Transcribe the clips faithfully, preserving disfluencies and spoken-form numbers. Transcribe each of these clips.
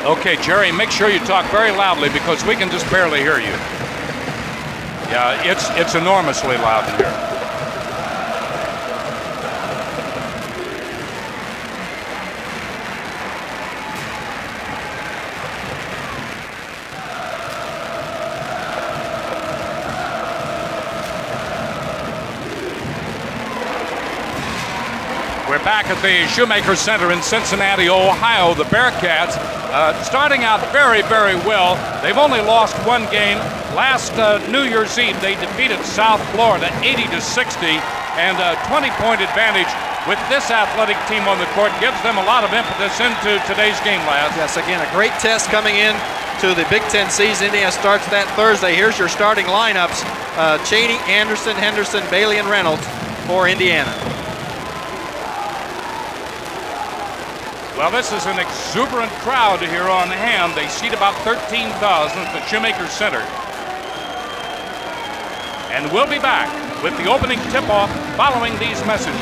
Okay, Jerry, make sure you talk very loudly because we can just barely hear you. Yeah, it's, it's enormously loud in here. We're back at the Shoemaker Center in Cincinnati, Ohio. The Bearcats uh, starting out very, very well. They've only lost one game. Last uh, New Year's Eve, they defeated South Florida eighty to sixty, and a twenty point advantage with this athletic team on the court gives them a lot of impetus into today's game, lads. Yes, again, a great test coming in to the Big Ten season. Indiana starts that Thursday. Here's your starting lineups. Uh, Cheney, Anderson, Henderson, Bailey, and Reynolds for Indiana. Well, this is an exuberant crowd here on hand. They seat about thirteen thousand at the Shoemaker Center. And we'll be back with the opening tip-off following these messages.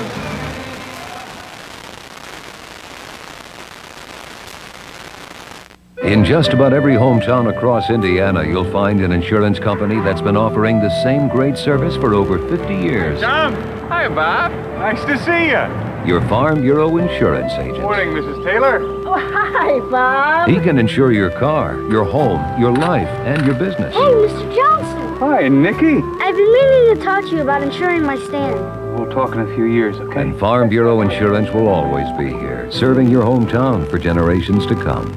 In just about every hometown across Indiana, you'll find an insurance company that's been offering the same great service for over fifty years. Tom. Hi, Bob. Nice to see you. Your Farm Bureau insurance agent. Morning, Missus Taylor. Oh, hi, Bob. He can insure your car, your home, your life, and your business. Hey, Mister Johnson. Hi, Nicky. I've been meaning to talk to you about insuring my stand. We'll talk in a few years, okay? And Farm Bureau Insurance will always be here, serving your hometown for generations to come.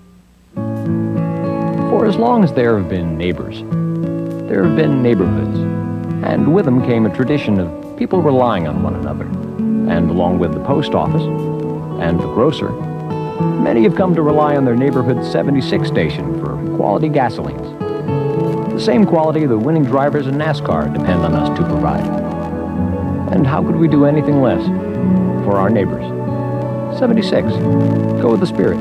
For as long as there have been neighbors, there have been neighborhoods. And with them came a tradition of people relying on one another. And along with the post office and the grocer, many have come to rely on their neighborhood seventy-six station for quality gasolines. The same quality the winning drivers in NASCAR depend on us to provide. And how could we do anything less for our neighbors? seventy-six. Go with the spirit.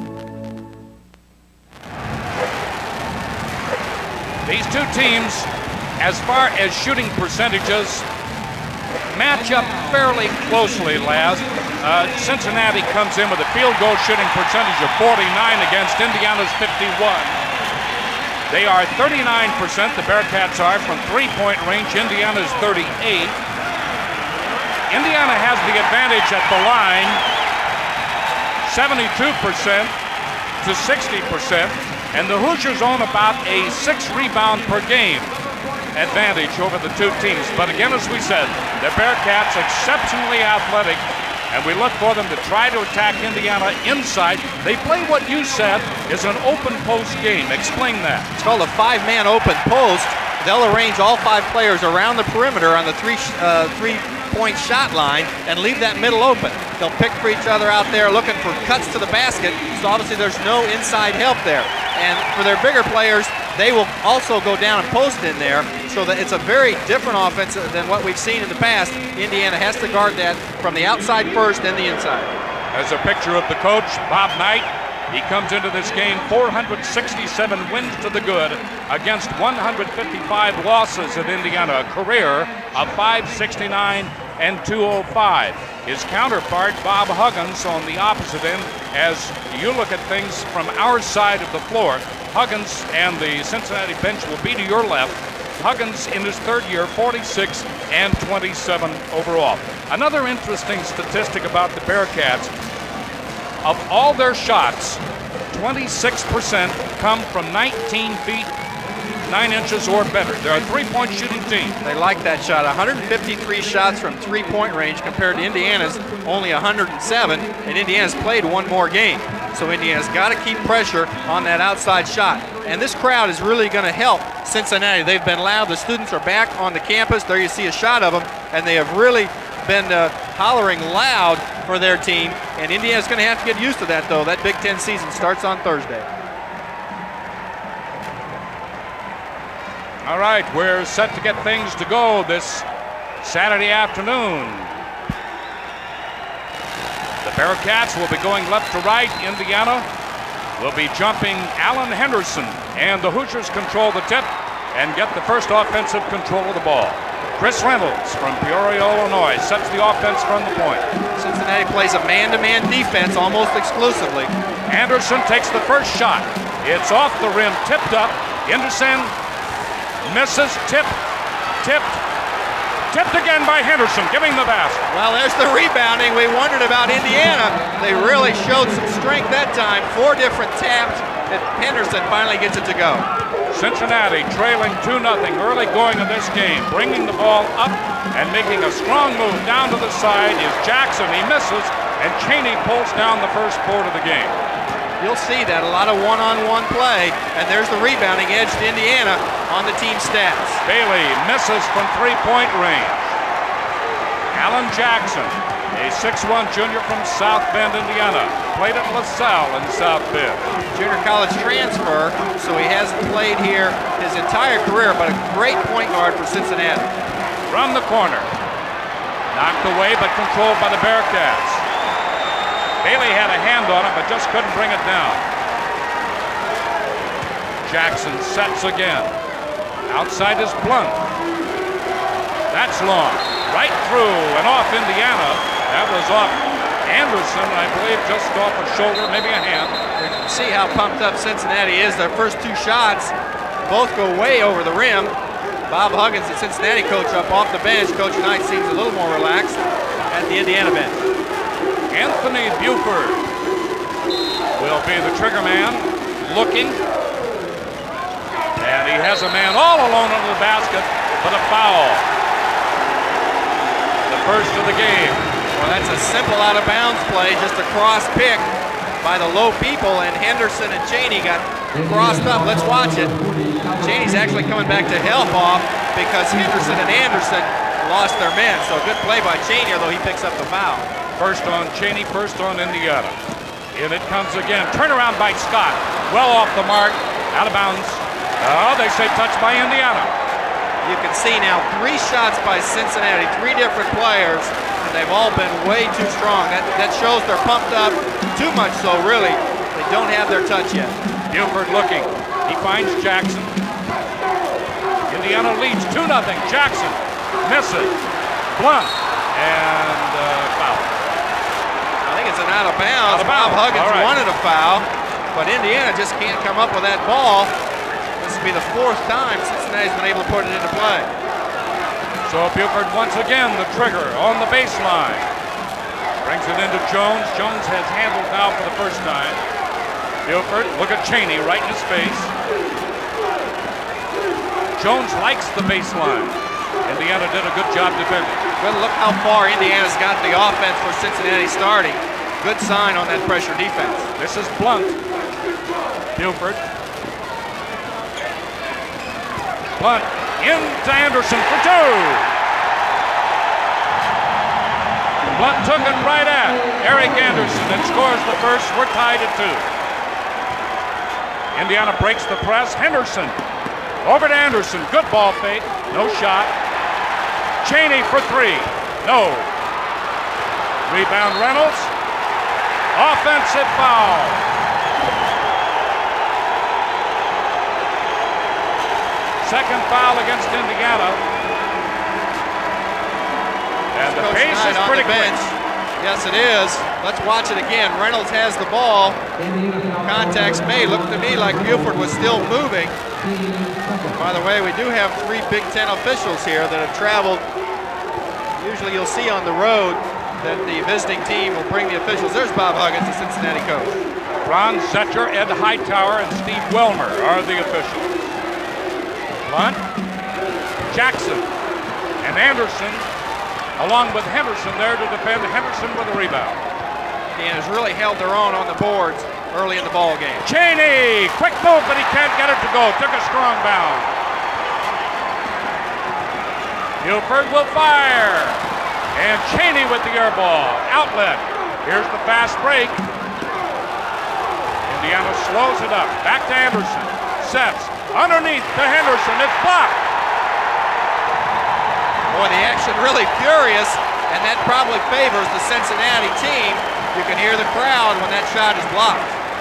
These two teams, as far as shooting percentages, match up fairly closely, lads. Uh, Cincinnati comes in with a field goal shooting percentage of forty-nine against Indiana's fifty-one. They are thirty-nine percent, the Bearcats are, from three-point range. Indiana's thirty-eight. Indiana has the advantage at the line, seventy-two percent to sixty percent, and the Hoosiers own about a six rebound per game advantage over the two teams. But again, as we said, the Bearcats exceptionally athletic, and we look for them to try to attack Indiana inside. They play what you said is an open post game. Explain that. It's called a five-man open post. They'll arrange all five players around the perimeter on the three uh, three-point shot line and leave that middle open. They'll pick for each other out there looking for cuts to the basket, so obviously there's no inside help there. And for their bigger players, they will also go down and post in there, so that it's a very different offense than what we've seen in the past. Indiana has to guard that from the outside first and the inside. As a picture of the coach, Bob Knight, he comes into this game four hundred sixty-seven wins to the good against one hundred fifty-five losses at Indiana, a career of five sixty-nine and two oh five. His counterpart, Bob Huggins, on the opposite end. As you look at things from our side of the floor, Huggins and the Cincinnati bench will be to your left. Huggins in his third year, forty-six and twenty-seven overall. Another interesting statistic about the Bearcats, of all their shots, twenty-six percent come from nineteen feet, nine inches or better. They're a three-point shooting team. They like that shot. one hundred fifty-three shots from three-point range compared to Indiana's only one hundred seven, and Indiana's played one more game. So Indiana's got to keep pressure on that outside shot. And this crowd is really going to help Cincinnati. They've been loud. The students are back on the campus. There you see a shot of them, and they have really been uh, hollering loud for their team. And Indiana's going to have to get used to that, though. That Big Ten season starts on Thursday. All right, we're set to get things to go this Saturday afternoon. The Bearcats will be going left to right. Indiana will be jumping Alan Henderson, and the Hoosiers control the tip and get the first offensive control of the ball. Chris Reynolds from Peoria, Illinois, sets the offense from the point. Cincinnati plays a man-to-man defense almost exclusively. Anderson takes the first shot. It's off the rim, tipped up. Henderson misses, tipped, tipped, tipped again by Henderson, giving the basket. Well, there's the rebounding. We wondered about Indiana. They really showed some strength that time. Four different taps, and Henderson finally gets it to go. Cincinnati trailing two nothing early going in this game, bringing the ball up and making a strong move down to the side is Jackson. He misses, and Cheney pulls down the first board of the game. You'll see that, a lot of one-on-one play, and there's the rebounding edge to Indiana on the team stats. Bailey misses from three-point range. Alan Jackson, a six one junior from South Bend, Indiana, played at LaSalle in South Bend. Junior college transfer, so he hasn't played here his entire career, but a great point guard for Cincinnati. From the corner, knocked away but controlled by the Bearcats. Bailey had a hand on it, but just couldn't bring it down. Jackson sets again. Outside is Blunt. That's long. Right through and off Indiana. That was off Anderson, I believe, just off a shoulder, maybe a hand. You can see how pumped up Cincinnati is. Their first two shots both go way over the rim. Bob Huggins, the Cincinnati coach, up off the bench. Coach Knight seems a little more relaxed at the Indiana bench. Anthony Buford will be the trigger man, looking. And he has a man all alone under the basket, but a foul. The first of the game. Well, that's a simple out-of-bounds play, just a cross pick by the low people, and Henderson and Cheney got crossed up. Let's watch it. Cheney's actually coming back to help off because Henderson and Anderson lost their men. So good play by Cheney, although he picks up the foul. First on Cheney, first on Indiana. In it comes again. Turnaround by Scott. Well off the mark. Out of bounds. Oh, they say touch by Indiana. You can see now three shots by Cincinnati, three different players, and they've all been way too strong. That, that shows they're pumped up too much so, really. They don't have their touch yet. Buford looking. He finds Jackson. Indiana leads two nothing. Jackson misses. Blunt. And uh, foul. I think it's an out of bounds. Out of bounds. Bob Huggins right. wanted a foul, but Indiana just can't come up with that ball. This will be the fourth time Cincinnati's been able to put it into play. So Buford once again the trigger on the baseline. Brings it into Jones. Jones has handled now for the first time. Buford, look at Cheney right in his face. Jones likes the baseline. Indiana did a good job defending. But look how far Indiana's got the offense for Cincinnati starting. Good sign on that pressure defense. This is Blunt. Buford. Blunt into Anderson for two. Blunt took it right at Eric Anderson and scores the first. We're tied at two. Indiana breaks the press. Henderson over to Anderson. Good ball fake. No shot. Cheney for three. No. Rebound Reynolds. Offensive foul. Second foul against Indiana. And the Coach pace Knight is on pretty the bench. quick. Yes, it is. Let's watch it again. Reynolds has the ball. Contact's made. Looked to me like Buford was still moving. By the way, we do have three Big Ten officials here that have traveled. Usually you'll see on the road that the visiting team will bring the officials. There's Bob Huggins, the Cincinnati coach. Ron Zetcher, Ed Hightower, and Steve Welmer are the officials. Blunt, Jackson, and Anderson, along with Henderson there to defend. Henderson with a rebound. And has really held their own on the boards early in the ball game. Cheney, quick move, but he can't get it to go. Took a strong bound. Buford will fire. And Cheney with the air ball. Outlet. Here's the fast break. Indiana slows it up. Back to Anderson. Sets. Underneath to Henderson. It's blocked. Boy, the action really furious, and that probably favors the Cincinnati team. You can hear the crowd when that shot is blocked.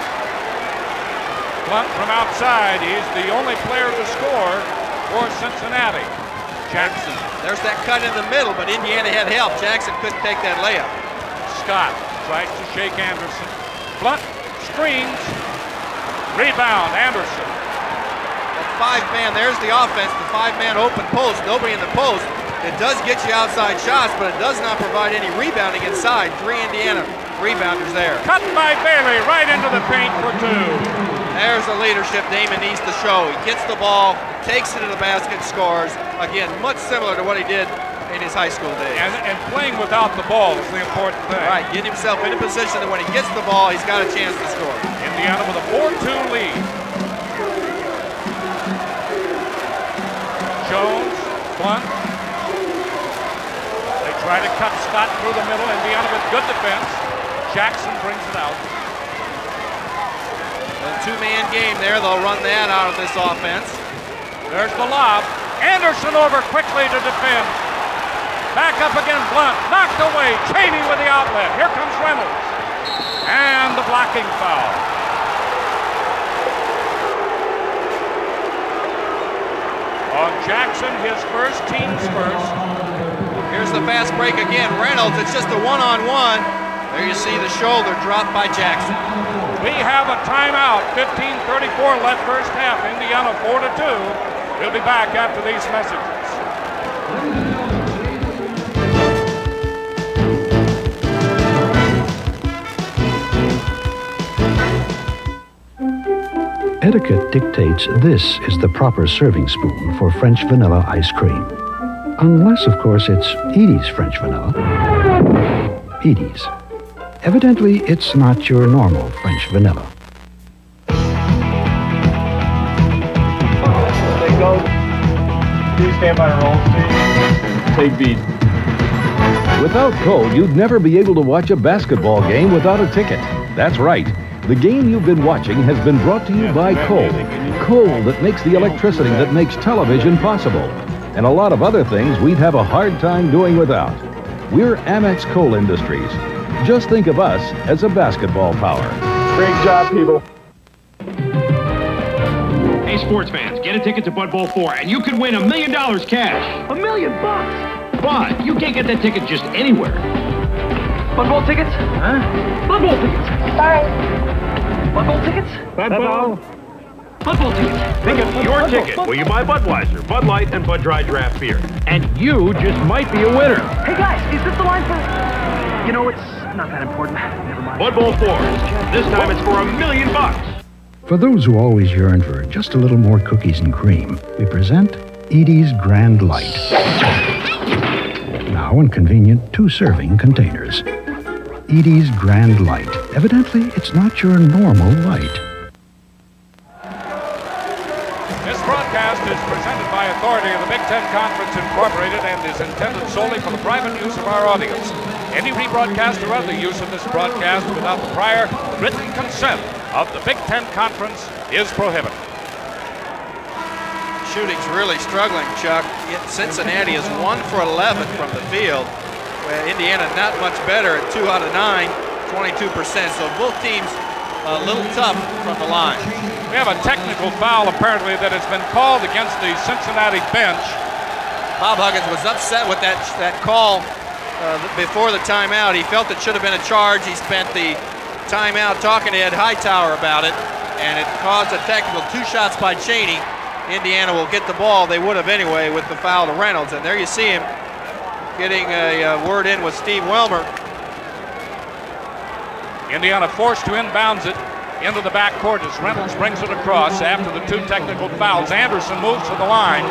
Blunt from outside. He's the only player to score for Cincinnati. Jackson. There's that cut in the middle, but Indiana had help. Jackson couldn't take that layup. Scott tries to shake Anderson. Blunt screens. Rebound, Anderson. That five-man, there's the offense, the five-man open post, nobody in the post. It does get you outside shots, but it does not provide any rebounding inside. Three Indiana rebounders there. Cut by Bailey right into the paint for two. There's the leadership Damon needs to show. He gets the ball, takes it to the basket, scores. Again, much similar to what he did in his high school days. And, and playing without the ball is the important thing. Right, get himself in a position that when he gets the ball, he's got a chance to score. Indiana with a four two lead. Jones, Blunt. They try to cut Scott through the middle. Indiana with good defense. Jackson brings it out. A two-man game there. They'll run that out of this offense. There's the lob. Anderson over quickly to defend. Back up again, Blunt. Knocked away. Cheney with the outlet. Here comes Reynolds. And the blocking foul. On Jackson, his first, team's first. Here's the fast break again. Reynolds, it's just a one-on-one. There you see the shoulder drop by Jackson. We have a timeout. fifteen thirty-four left first half. Indiana four to two. We'll be back after these messages. Etiquette dictates this is the proper serving spoon for French vanilla ice cream. Unless, of course, it's Edie's French vanilla. Edie's. Evidently, it's not your normal French vanilla. They go. Please stand by the roll, please. Take beat. Without Cole, you'd never be able to watch a basketball game without a ticket. That's right. The game you've been watching has been brought to you by Cole. Cole that makes the electricity that makes television possible. And a lot of other things we'd have a hard time doing without. We're Amex Coal Industries. Just think of us as a basketball power. Great job, people. Hey, sports fans, get a ticket to Bud Bowl four, and you could win a million dollars cash. A million bucks? But you can't get that ticket just anywhere. Bud Bowl tickets? Huh? Bud Bowl tickets. Sorry. Bud Bowl tickets? Bud Bowl. Bud Bowl tickets. Think of your ticket where you buy Budweiser, Bud Light, and Bud Dry Draft beer. And you just might be a winner. Hey guys, is this the line for... You know, it's not that important. Never mind. Bud Bowl four. This time it's for a million bucks. For those who always yearn for just a little more cookies and cream, we present Edie's Grand Light. Now in convenient two-serving containers. Edie's Grand Light. Evidently, it's not your normal light. This broadcast is presented by authority of the Big Ten Conference Incorporated and is intended solely for the private use of our audience. Any rebroadcast or other use of this broadcast without the prior written consent of the Big Ten Conference is prohibited. Shooting's really struggling, Chuck. Cincinnati is one for eleven from the field. Indiana not much better at two out of nine, twenty-two percent. So both teams a little tough from the line. We have a technical foul apparently that has been called against the Cincinnati bench. Bob Huggins was upset with that, that call uh, before the timeout. He felt it should have been a charge. He spent the timeout talking to Ed Hightower about it, and it caused a technical. Two shots by Cheney. Indiana will get the ball. They would have anyway with the foul to Reynolds. And there you see him getting a uh, word in with Steve Wilmer. Indiana forced to inbounds it into the backcourt as Reynolds brings it across after the two technical fouls. Anderson moves to the line.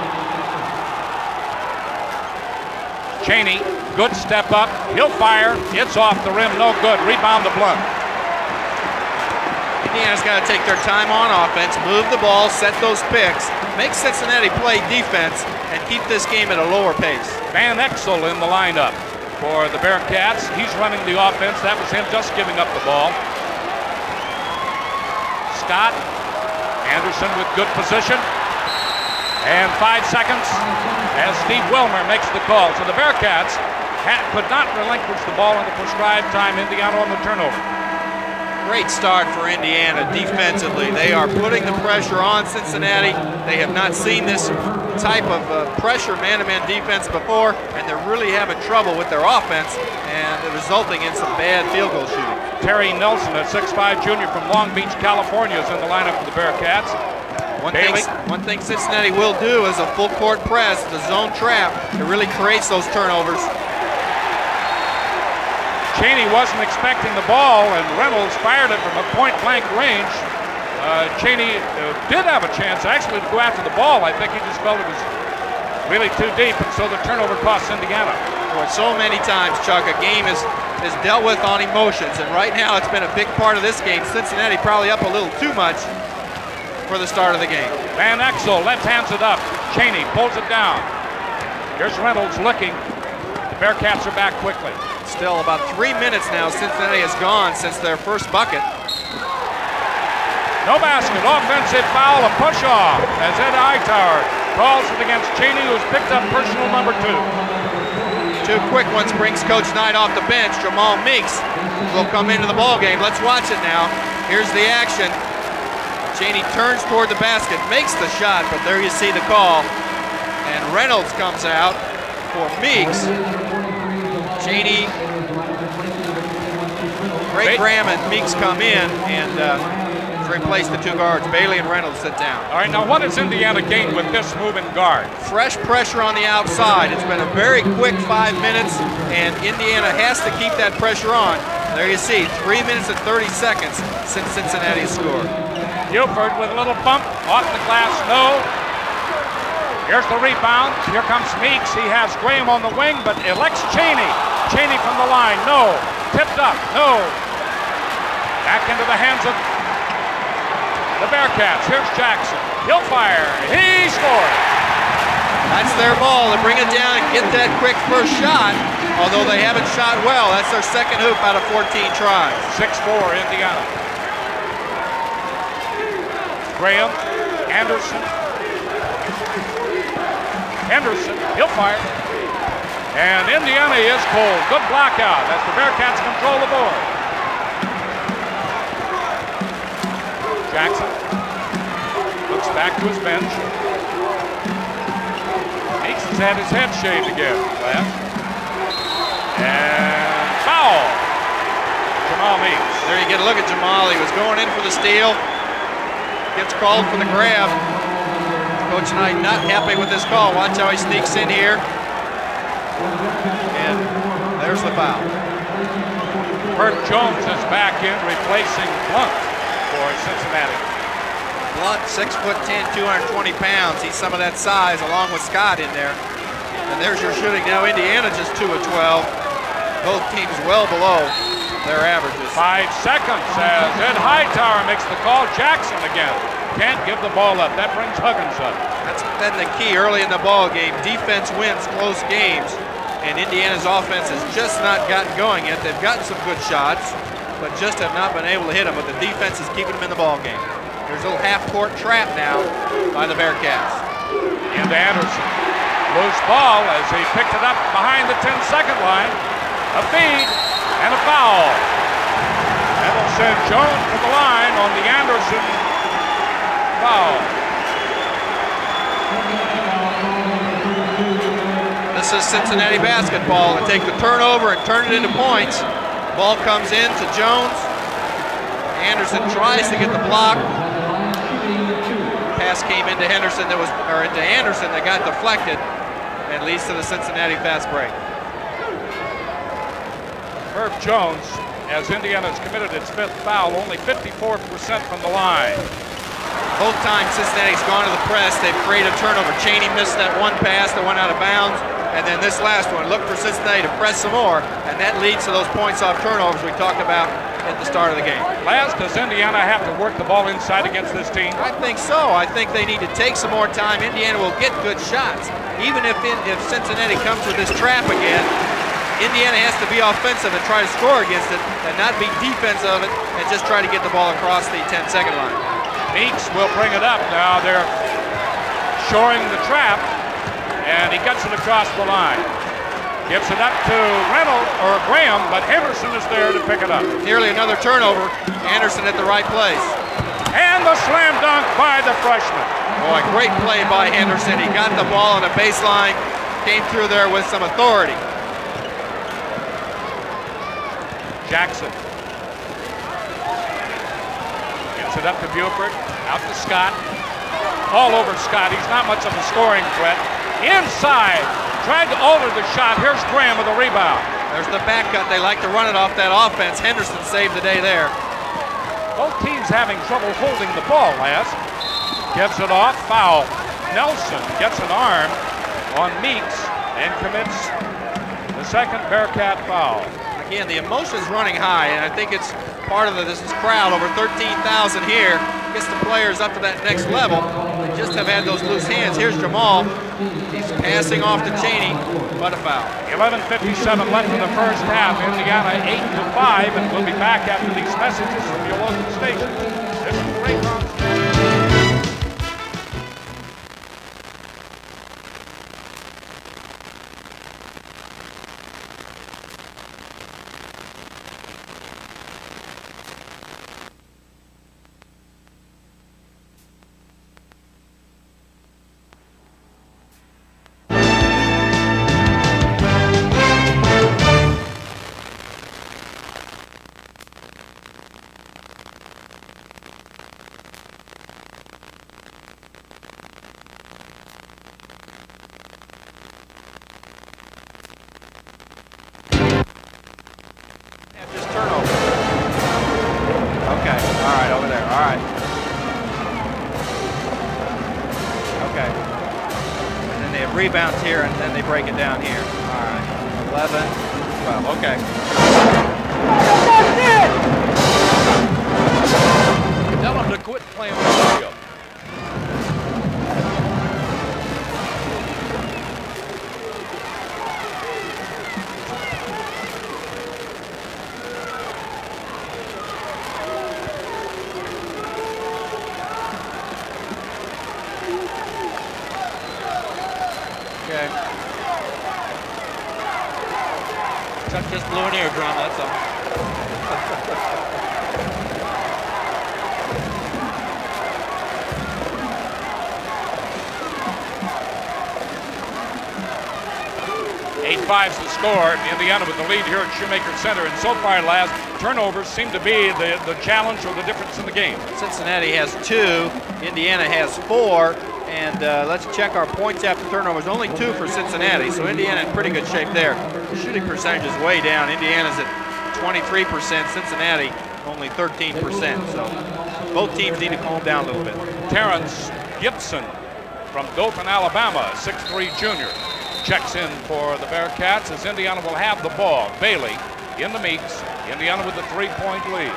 Cheney, good step up. He'll fire. It's off the rim. No good. Rebound to Blunt. Indiana's got to take their time on offense, move the ball, set those picks, make Cincinnati play defense, and keep this game at a lower pace. Van Exel in the lineup for the Bearcats. He's running the offense. That was him just giving up the ball. Scott. Anderson with good position. And five seconds as Steve Wilmer makes the call. So the Bearcats had, could not relinquish the ball in the prescribed time. Indiana on the turnover. Great start for Indiana defensively. They are putting the pressure on Cincinnati. They have not seen this type of uh, pressure man-to-man defense before, and they're really having trouble with their offense, and resulting in some bad field goal shooting. Terry Nelson, a six five junior from Long Beach, California, is in the lineup for the Bearcats. One thing, one thing Cincinnati will do is a full court press, the zone trap. It really creates those turnovers. Cheney wasn't expecting the ball, and Reynolds fired it from a point-blank range. Uh, Cheney uh, did have a chance, actually, to go after the ball. I think he just felt it was really too deep, and so the turnover costs Indiana. Boy, so many times, Chuck, a game is, is dealt with on emotions, and right now it's been a big part of this game. Cincinnati probably up a little too much for the start of the game. Van Exel left hands it up. Cheney pulls it down. Here's Reynolds looking. The Bearcats are back quickly. Still about three minutes now Cincinnati has gone since their first bucket. No basket, offensive foul, a push off as Ed Hightower calls it against Cheney, who's picked up personal number two. Two quick ones brings Coach Knight off the bench. Jamal Meeks will come into the ball game. Let's watch it now. Here's the action. Cheney turns toward the basket, makes the shot, but there you see the call. And Reynolds comes out for Meeks. Cheney, Ray Graham and Meeks come in and uh, replace the two guards. Bailey and Reynolds sit down. All right, now what has Indiana gained with this move in guard? Fresh pressure on the outside. It's been a very quick five minutes, and Indiana has to keep that pressure on. There you see, three minutes and thirty seconds since Cincinnati scored. Buford with a little bump off the glass, no. Here's the rebound. Here comes Meeks. He has Graham on the wing, but elects Cheney. Cheney from the line, no. Tipped up, no. Back into the hands of the Bearcats. Here's Jackson. He'll fire. He scores. That's their ball to bring it down and get that quick first shot. Although they haven't shot well, that's their second hoop out of fourteen tries. six four Indiana. Graham, Anderson. Henderson, he'll fire. And Indiana is cold. Good blockout as the Bearcats control the board. Jackson looks back to his bench. Meeks has had his head shaved again. And foul. Jamal Meeks. There you get a look at Jamal. He was going in for the steal. Gets called for the grab. Coach Knight not happy with this call. Watch how he sneaks in here. And there's the foul. Herb Jones is back in, replacing Blunt for Cincinnati. Blunt, six foot ten, two hundred twenty pounds. He's some of that size, along with Scott in there. And there's your shooting. Now Indiana just two of twelve. Both teams well below their averages. Five seconds as Ed Hightower makes the call. Jackson again. Can't give the ball up. That brings Huggins up. That's been the key early in the ball game. Defense wins close games, and Indiana's offense has just not gotten going yet. They've gotten some good shots, but just have not been able to hit them. But the defense is keeping them in the ball game. There's a little half-court trap now by the Bearcats. Into Anderson. Loose ball as he picked it up behind the ten-second line. A feed and a foul. That'll send Jones to the line on the Anderson foul. This is Cincinnati basketball. They take the turnover and turn it into points. Ball comes in to Jones. Anderson tries to get the block. Pass came into Henderson that was, or into Anderson that got deflected and leads to the Cincinnati fast break. Herb Jones, as Indiana's committed its fifth foul, only fifty-four percent from the line. Both times Cincinnati's gone to the press, they've created a turnover. Cheney missed that one pass that went out of bounds, and then this last one. Look for Cincinnati to press some more, and that leads to those points off turnovers we talked about at the start of the game. Last, does Indiana have to work the ball inside against this team? I think so. I think they need to take some more time. Indiana will get good shots. Even if, in, if Cincinnati comes with this trap again, Indiana has to be offensive and try to score against it, and not be defensive of it and just try to get the ball across the ten-second line. Meeks will bring it up now. They're shoring the trap, and he gets it across the line. Gives it up to Reynolds, or Graham, but Henderson is there to pick it up. Nearly another turnover. Anderson at the right place. And the slam dunk by the freshman. Boy, great play by Henderson. He got the ball on the baseline, came through there with some authority. Jackson. Gives it up to Buford, out to Scott. All over Scott. He's not much of a scoring threat. Inside, tried to alter the shot. Here's Graham with a rebound. There's the back cut. They like to run it off that offense. Henderson saved the day there. Both teams having trouble holding the ball, Les. Gives it off, foul. Nelson gets an arm on Meeks and commits the second Bearcat foul. Again, the emotion's running high, and I think it's part of the, this crowd, over thirteen thousand here, gets the players up to that next level. They just have had those loose hands. Here's Jamal. He's passing off to Cheney, but a foul. eleven fifty-seven left in the first half. Indiana eight to five, and we'll be back after these messages from your local station. This is Ray Brown. Rebounds here, and then they break it down here. All right, eleven, twelve, okay. Tell them to quit playing video. Chuck just blew an eardrum, that's all. eight five's the score. Indiana with the lead here at Shoemaker Center. And so far, last turnovers seem to be the, the challenge or the difference in the game. Cincinnati has two. Indiana has four. And uh, let's check our points after turnovers. Only two for Cincinnati, so Indiana in pretty good shape there. The shooting percentage is way down. Indiana's at twenty-three percent, Cincinnati only thirteen percent. So both teams need to calm down a little bit. Terrence Gibson from Dothan, Alabama, six three junior, checks in for the Bearcats as Indiana will have the ball. Bailey in the Meeks. Indiana with the three-point lead.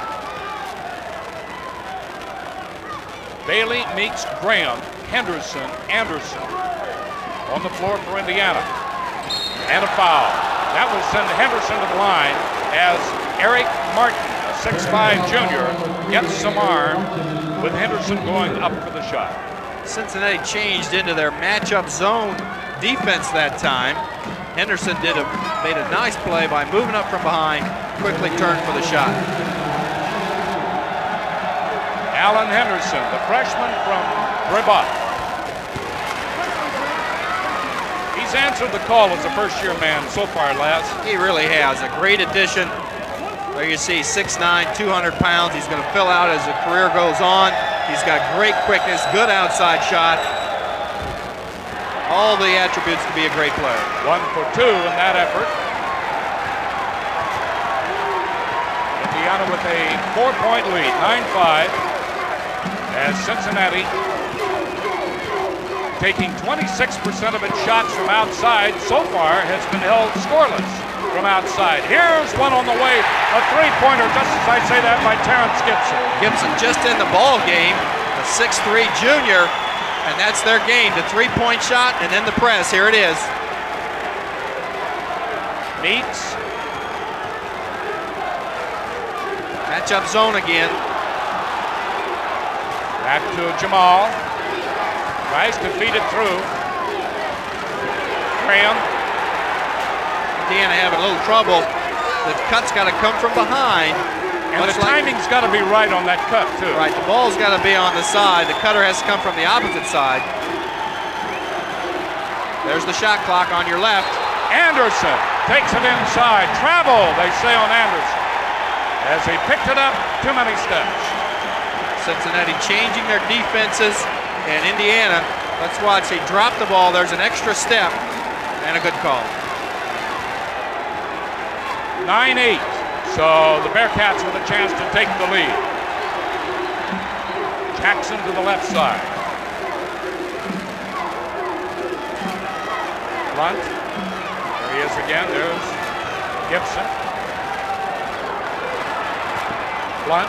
Bailey, Meeks, Graham, Henderson, Anderson on the floor for Indiana. And a foul. That will send Henderson to the line as Eric Martin, a six five junior, gets some arm with Henderson going up for the shot. Cincinnati changed into their matchup zone defense that time. Henderson did a, made a nice play by moving up from behind, quickly turned for the shot. Alan Henderson, the freshman from Brebeuf. He's answered the call as a first-year man so far, Les. He really has. A great addition. There you see, six nine, two hundred pounds. He's going to fill out as the career goes on. He's got great quickness, good outside shot. All the attributes to be a great player. One for two in that effort. Indiana with a four-point lead, nine five. As Cincinnati taking twenty-six percent of its shots from outside so far has been held scoreless from outside. Here's one on the way, a three-pointer, just as I say that, by Terrence Gibson. Gibson just in the ball game, a six three junior, and that's their game, the three-point shot and then the press. Here it is. Meeks. Matchup zone again. Back to Jamal. Tries to feed it through. Graham. Indiana having a little trouble. The cut's got to come from behind. And the timing's got to be right on that cut, too. Right, the ball's got to be on the side. The cutter has to come from the opposite side. There's the shot clock on your left. Anderson takes it inside. Travel, they say on Anderson. As he picked it up, too many steps. Cincinnati changing their defenses. And Indiana, let's watch, he dropped the ball. There's an extra step and a good call. nine eight. So the Bearcats with a chance to take the lead. Jackson to the left side. Blunt. There he is again. There's Gibson. Blunt.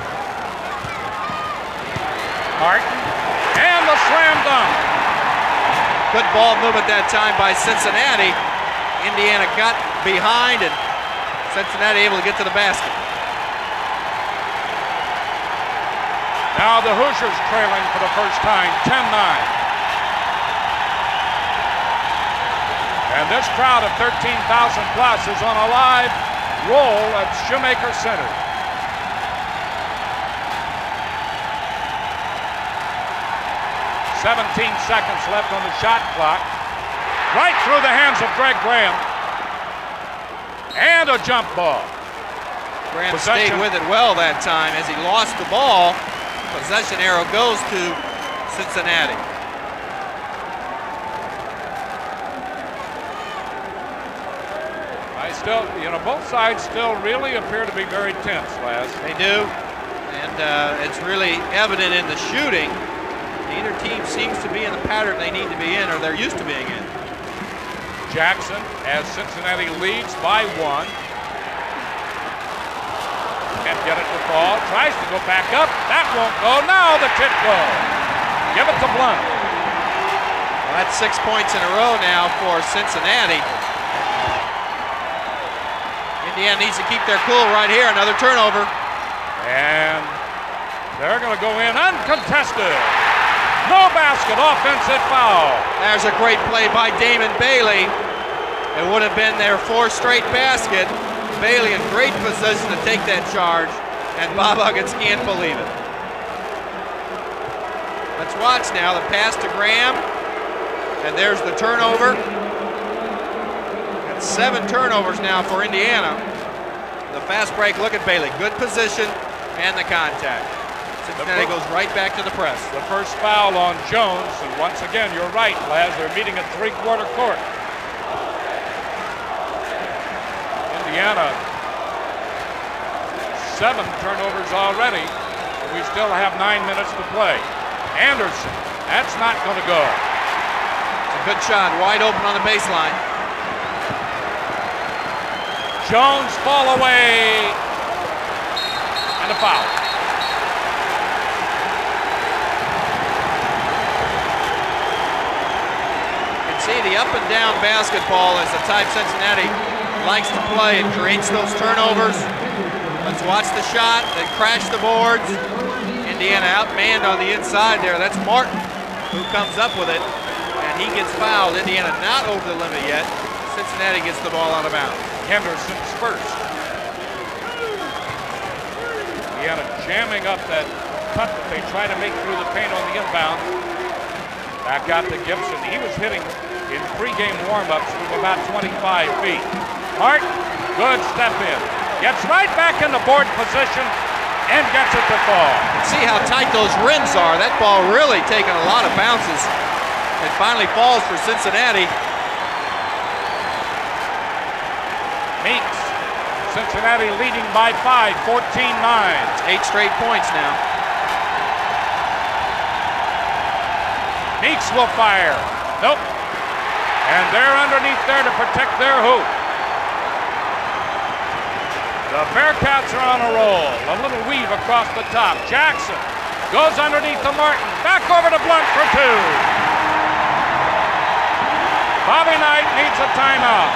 Martin. And the slam dunk. Good ball movement that time by Cincinnati. Indiana got behind and Cincinnati able to get to the basket. Now the Hoosiers trailing for the first time, ten nine. And this crowd of thirteen thousand plus is on a live roll at Shoemaker Center. seventeen seconds left on the shot clock. Right through the hands of Greg Graham. And a jump ball. Graham stayed with it well that time as he lost the ball. Possession arrow goes to Cincinnati. I still, you know, both sides still really appear to be very tense, Les. They do. And uh, it's really evident in the shooting. Neither team seems to be in the pattern they need to be in or they're used to being in. Jackson as Cincinnati leads by one. Can't get it to fall. Tries to go back up. That won't go. Now the tip goes. Give it to Blunt. Well, that's six points in a row now for Cincinnati. Indiana needs to keep their cool right here. Another turnover. And they're going to go in uncontested. No basket, offensive foul. There's a great play by Damon Bailey. It would have been their fourth straight basket. Bailey in great position to take that charge, and Bob Huggins can't believe it. Let's watch now the pass to Graham, and there's the turnover. And seven turnovers now for Indiana. The fast break, look at Bailey. Good position and the contact. Cincinnati goes right back to the press. The first foul on Jones, and once again, you're right, Laz, they're meeting at three-quarter court. Indiana, seven turnovers already. We still have nine minutes to play. Anderson, that's not going to go. It's a good shot, wide open on the baseline. Jones fall away, and a foul. See, the up and down basketball is the type Cincinnati likes to play. It creates those turnovers. Let's watch the shot. They crash the boards. Indiana outmanned on the inside there. That's Martin who comes up with it, and he gets fouled. Indiana not over the limit yet. Cincinnati gets the ball out of bounds. Henderson's first. Indiana jamming up that cut that they try to make through the paint on the inbound. Back out to Gibson. He was hitting in pregame warm-ups from about twenty-five feet. Martin, good step in. Gets right back in the board position and gets it to fall. See how tight those rims are. That ball really taking a lot of bounces. It finally falls for Cincinnati. Meeks, Cincinnati leading by five, fourteen nine. Eight straight points now. Meeks will fire. Nope. And they're underneath there to protect their hoop. The Bearcats are on a roll. A little weave across the top. Jackson goes underneath to Martin. Back over to Blunt for two. Bobby Knight needs a timeout.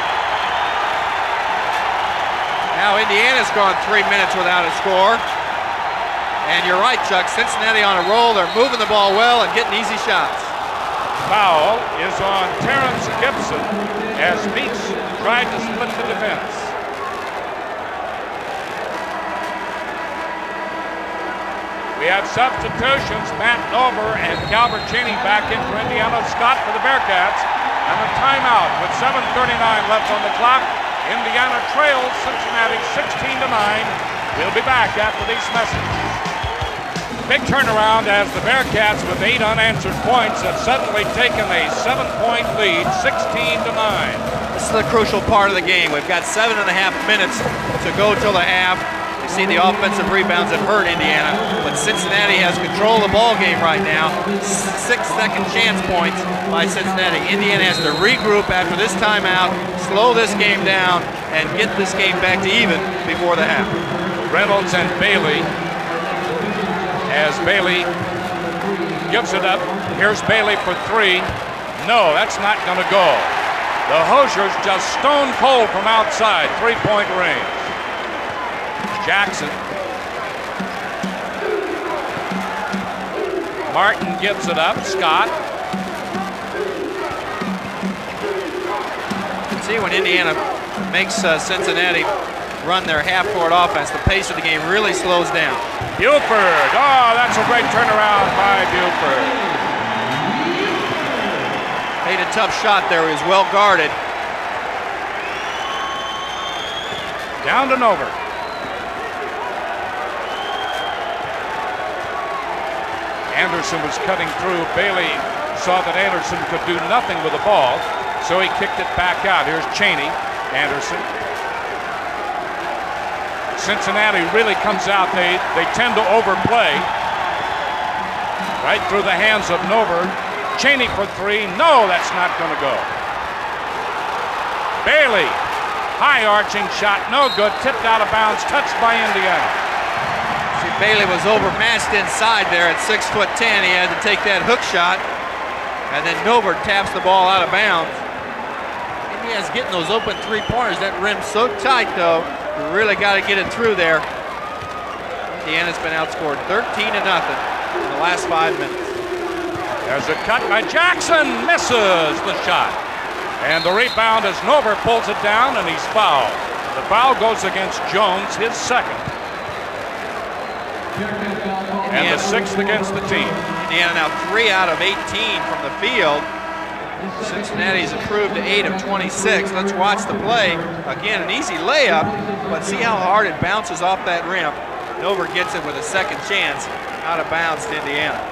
Now Indiana's gone three minutes without a score. And you're right, Chuck. Cincinnati on a roll. They're moving the ball well and getting easy shots. Foul is on Terrence Gibson as Meeks tried to split the defense. We have substitutions. Matt Nover and Calvert Cheney back in for Indiana. Scott for the Bearcats. And a timeout with seven thirty-nine left on the clock. Indiana trails Cincinnati sixteen to nine. We'll be back after these messages. Big turnaround as the Bearcats, with eight unanswered points, have suddenly taken a seven-point lead, sixteen to nine. This is the crucial part of the game. We've got seven and a half minutes to go till the half. You see the offensive rebounds have hurt Indiana, but Cincinnati has control of the ball game right now. Six second chance points by Cincinnati. Indiana has to regroup after this timeout, slow this game down, and get this game back to even before the half. Reynolds and Bailey, as Bailey gives it up. Here's Bailey for three. No, that's not going to go. The Hoosiers just stone cold from outside, three-point range. Jackson. Martin gives it up. Scott. See, when Indiana makes uh, Cincinnati run their half-court offense, the pace of the game really slows down. Buford. Oh, that's a great turnaround by Buford. Made a tough shot there. He was well guarded. Down to Nover. Anderson was cutting through. Bailey saw that Anderson could do nothing with the ball, so he kicked it back out. Here's Cheney. Anderson. Cincinnati really comes out. They, they tend to overplay. Right through the hands of Nover. Cheney for three. No, that's not going to go. Bailey. High arching shot. No good. Tipped out of bounds. Touched by Indiana. See, Bailey was overmatched inside there at six foot ten. He had to take that hook shot, and then Nover taps the ball out of bounds. Indiana's getting those open three-pointers. That rim's so tight, though. You really got to get it through there. Indiana's been outscored thirteen to nothing in the last five minutes. There's a cut by Jackson. Misses the shot, and the rebound as Nover pulls it down, and he's fouled. The foul goes against Jones, his second. And the sixth against the team. Indiana now three out of eighteen from the field. Cincinnati's improved to eight of twenty-six. Let's watch the play. Again, an easy layup, but see how hard it bounces off that rim. Nover gets it with a second chance, out of bounds to Indiana.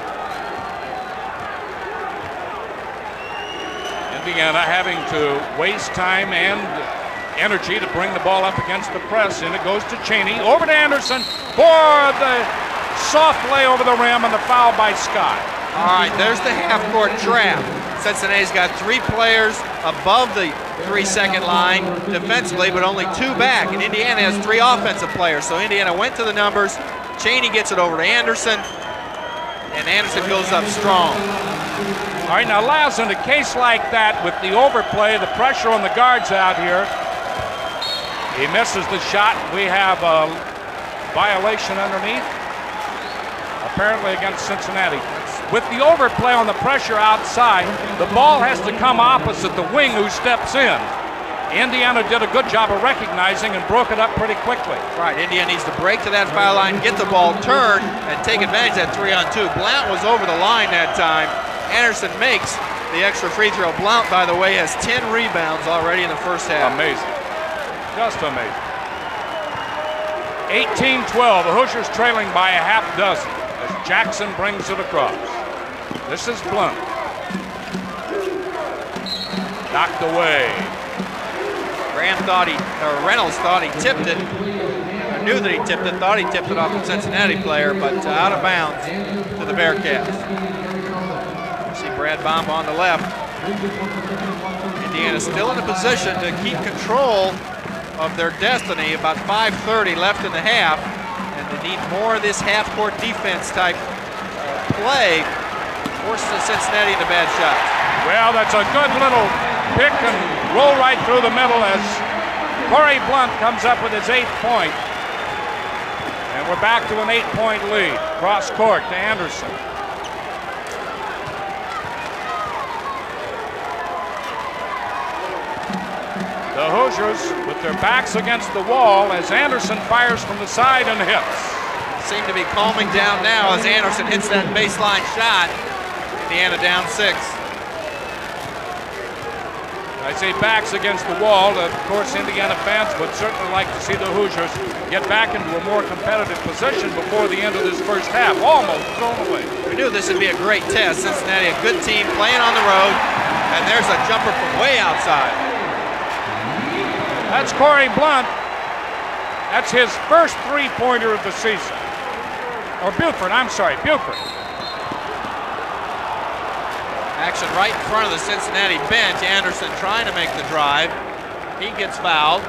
Indiana having to waste time and energy to bring the ball up against the press, and it goes to Cheney. Over to Anderson for the soft lay over the rim, and the foul by Scott. All right, there's the half-court trap. Cincinnati's got three players above the three-second line defensively, but only two back, and Indiana has three offensive players. So Indiana went to the numbers. Cheney gets it over to Anderson, and Anderson goes up strong. All right, now Laz, in a case like that with the overplay, the pressure on the guards out here, he misses the shot. We have a violation underneath, apparently against Cincinnati. With the overplay on the pressure outside, the ball has to come opposite the wing who steps in. Indiana did a good job of recognizing and broke it up pretty quickly. Right, Indiana needs to break to that foul line, get the ball turned, and take advantage of that three on two. Blount was over the line that time. Anderson makes the extra free throw. Blount, by the way, has ten rebounds already in the first half. Amazing. Just amazing. eighteen twelve, the Hoosiers trailing by a half dozen as Jackson brings it across. This is Blount. Knocked away. Graham thought he, or Reynolds thought he tipped it, or knew that he tipped it, thought he tipped it off the Cincinnati player, but uh, out of bounds to the Bearcats. You see Brad Bomb on the left. Indiana still in a position to keep control of their destiny. About five thirty left in the half, and they need more of this half-court defense type uh, play. Forces Cincinnati into bad shots. Well, that's a good little pick and roll right through the middle as Corey Blount comes up with his eighth point. And we're back to an eight-point lead. Cross court to Anderson. The the Hoosiers with their backs against the wall as Anderson fires from the side and hits. Seem to be calming down now as Anderson hits that baseline shot. Indiana down six. I say backs against the wall. Of course, Indiana fans would certainly like to see the Hoosiers get back into a more competitive position before the end of this first half. Almost thrown away. We knew this would be a great test. Cincinnati, a good team playing on the road, and there's a jumper from way outside. That's Corey Blunt. That's his first three-pointer of the season. Or Buford, I'm sorry, Buford. Action right in front of the Cincinnati bench. Anderson trying to make the drive. He gets fouled.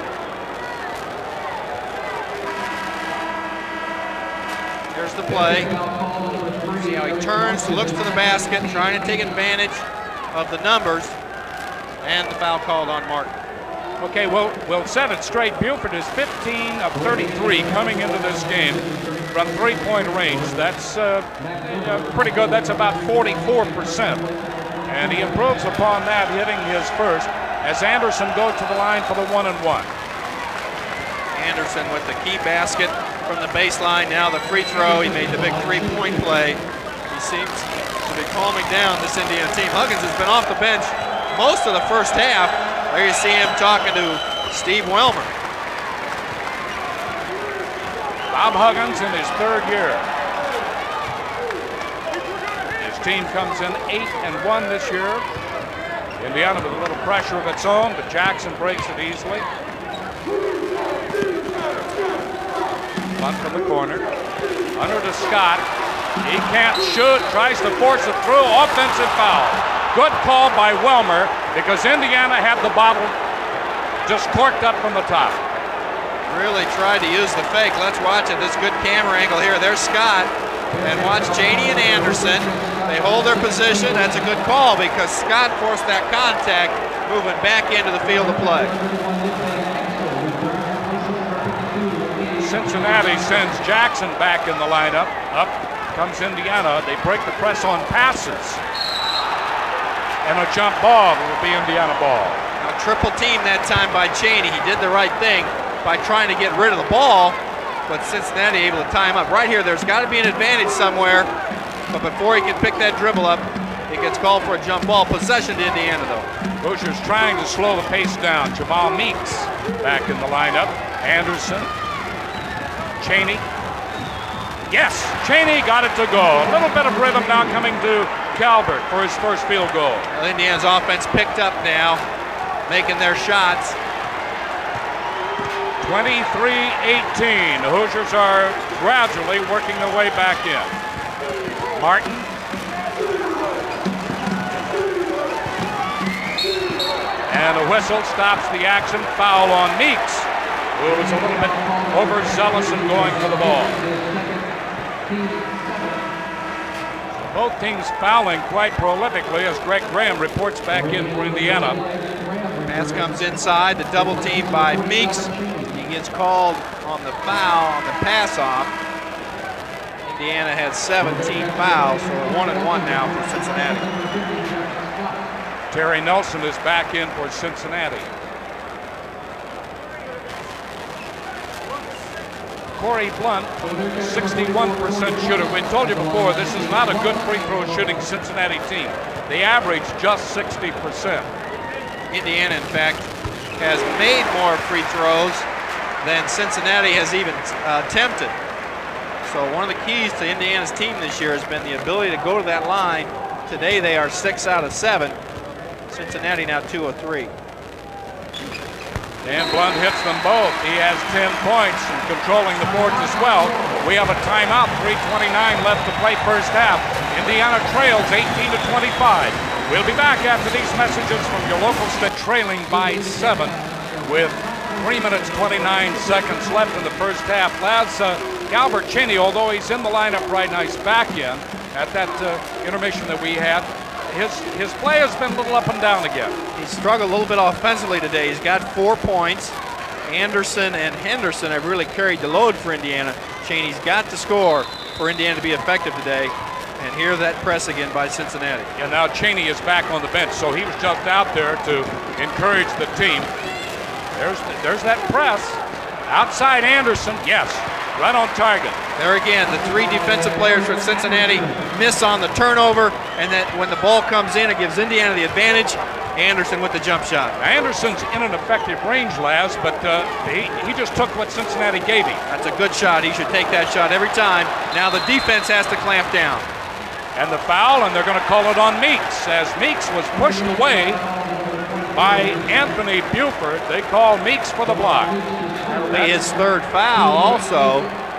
Here's the play. See how he turns, looks to the basket, trying to take advantage of the numbers, and the foul called on Martin. Okay, well, we'll set it straight. Buford is fifteen of thirty-three coming into this game from three-point range. That's uh, you know, pretty good. That's about forty-four percent. And he improves upon that, hitting his first, as Anderson goes to the line for the one and one. Anderson with the key basket from the baseline. Now the free throw. He made the big three-point play. He seems to be calming down this Indiana team. Huggins has been off the bench most of the first half. There you see him talking to Steve Welmer. Bob Huggins in his third year. His team comes in eight and one this year. Indiana with a little pressure of its own, but Jackson breaks it easily. Blunt from the corner. Under to Scott. He can't shoot, tries to force it through. Offensive foul. Good call by Welmer because Indiana had the bottle just corked up from the top. Really tried to use the fake. Let's watch it. This good camera angle here. There's Scott. And watch Cheney and Anderson. They hold their position. That's a good call because Scott forced that contact, moving back into the field of play. Cincinnati sends Jackson back in the lineup. Up comes Indiana. They break the press on passes. And a jump ball will be Indiana ball. Now, triple team that time by Cheney. He did the right thing by trying to get rid of the ball, but Cincinnati able to tie him up. Right here, there's got to be an advantage somewhere, but before he can pick that dribble up, it gets called for a jump ball. Possession to Indiana, though. Hoosiers trying to slow the pace down. Jamal Meeks back in the lineup. Anderson. Cheney. Yes, Cheney got it to go. A little bit of rhythm now coming to Calvert for his first field goal. Well, Indiana's offense picked up now, making their shots. twenty-three eighteen. The Hoosiers are gradually working their way back in. Martin. And a whistle stops the action. Foul on Meeks, who was a little bit overzealous in going for the ball. Both teams fouling quite prolifically as Greg Graham reports back in for Indiana. Pass comes inside, the double team by Meeks. He gets called on the foul on the pass off. Indiana has seventeen fouls, so we're one and one now for Cincinnati. Terry Nelson is back in for Cincinnati. Corey Blunt, sixty-one percent shooter. We told you before, this is not a good free throw shooting Cincinnati team. They average just sixty percent. Indiana, in fact, has made more free throws than Cincinnati has even uh, attempted. So one of the keys to Indiana's team this year has been the ability to go to that line. Today they are six out of seven. Cincinnati now two of three. And Blunt hits them both. He has ten points and controlling the boards as well. We have a timeout, three twenty-nine left to play first half. Indiana trails eighteen to twenty-five. We'll be back after these messages from your local state, trailing by seven with three minutes twenty-nine seconds left in the first half. Lads, uh, Calvert Cheney, although he's in the lineup right now, he's back in at that uh, intermission that we had. His, his play has been a little up and down again. He struggled a little bit offensively today. He's got four points. Anderson and Henderson have really carried the load for Indiana. Cheney's got to score for Indiana to be effective today. And here's that press again by Cincinnati. And now Cheney is back on the bench, so he was just out there to encourage the team. There's, there's that press. Outside Anderson, yes, right on target. There again, the three defensive players from Cincinnati miss on the turnover, and that when the ball comes in, it gives Indiana the advantage. Anderson with the jump shot. Now Anderson's in an effective range, Laz, but uh, he, he just took what Cincinnati gave him. That's a good shot. He should take that shot every time. Now the defense has to clamp down. And the foul, and they're going to call it on Meeks. As Meeks was pushed away by Anthony Buford, they call Meeks for the block. That'll be his third foul also.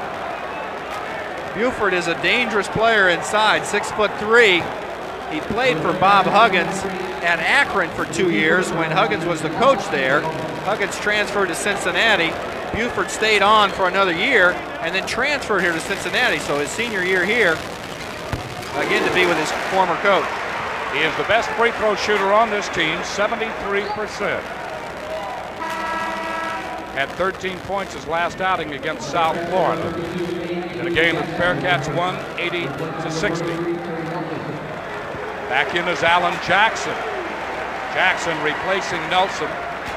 Buford is a dangerous player inside, six foot three. He played for Bob Huggins at Akron for two years when Huggins was the coach there. Huggins transferred to Cincinnati. Buford stayed on for another year and then transferred here to Cincinnati. So his senior year here, again to be with his former coach. He is the best free throw shooter on this team, seventy-three percent. Had thirteen points his last outing against South Florida in a game that the Bearcats won eighty to sixty. Back in is Alan Jackson. Jackson replacing Nelson.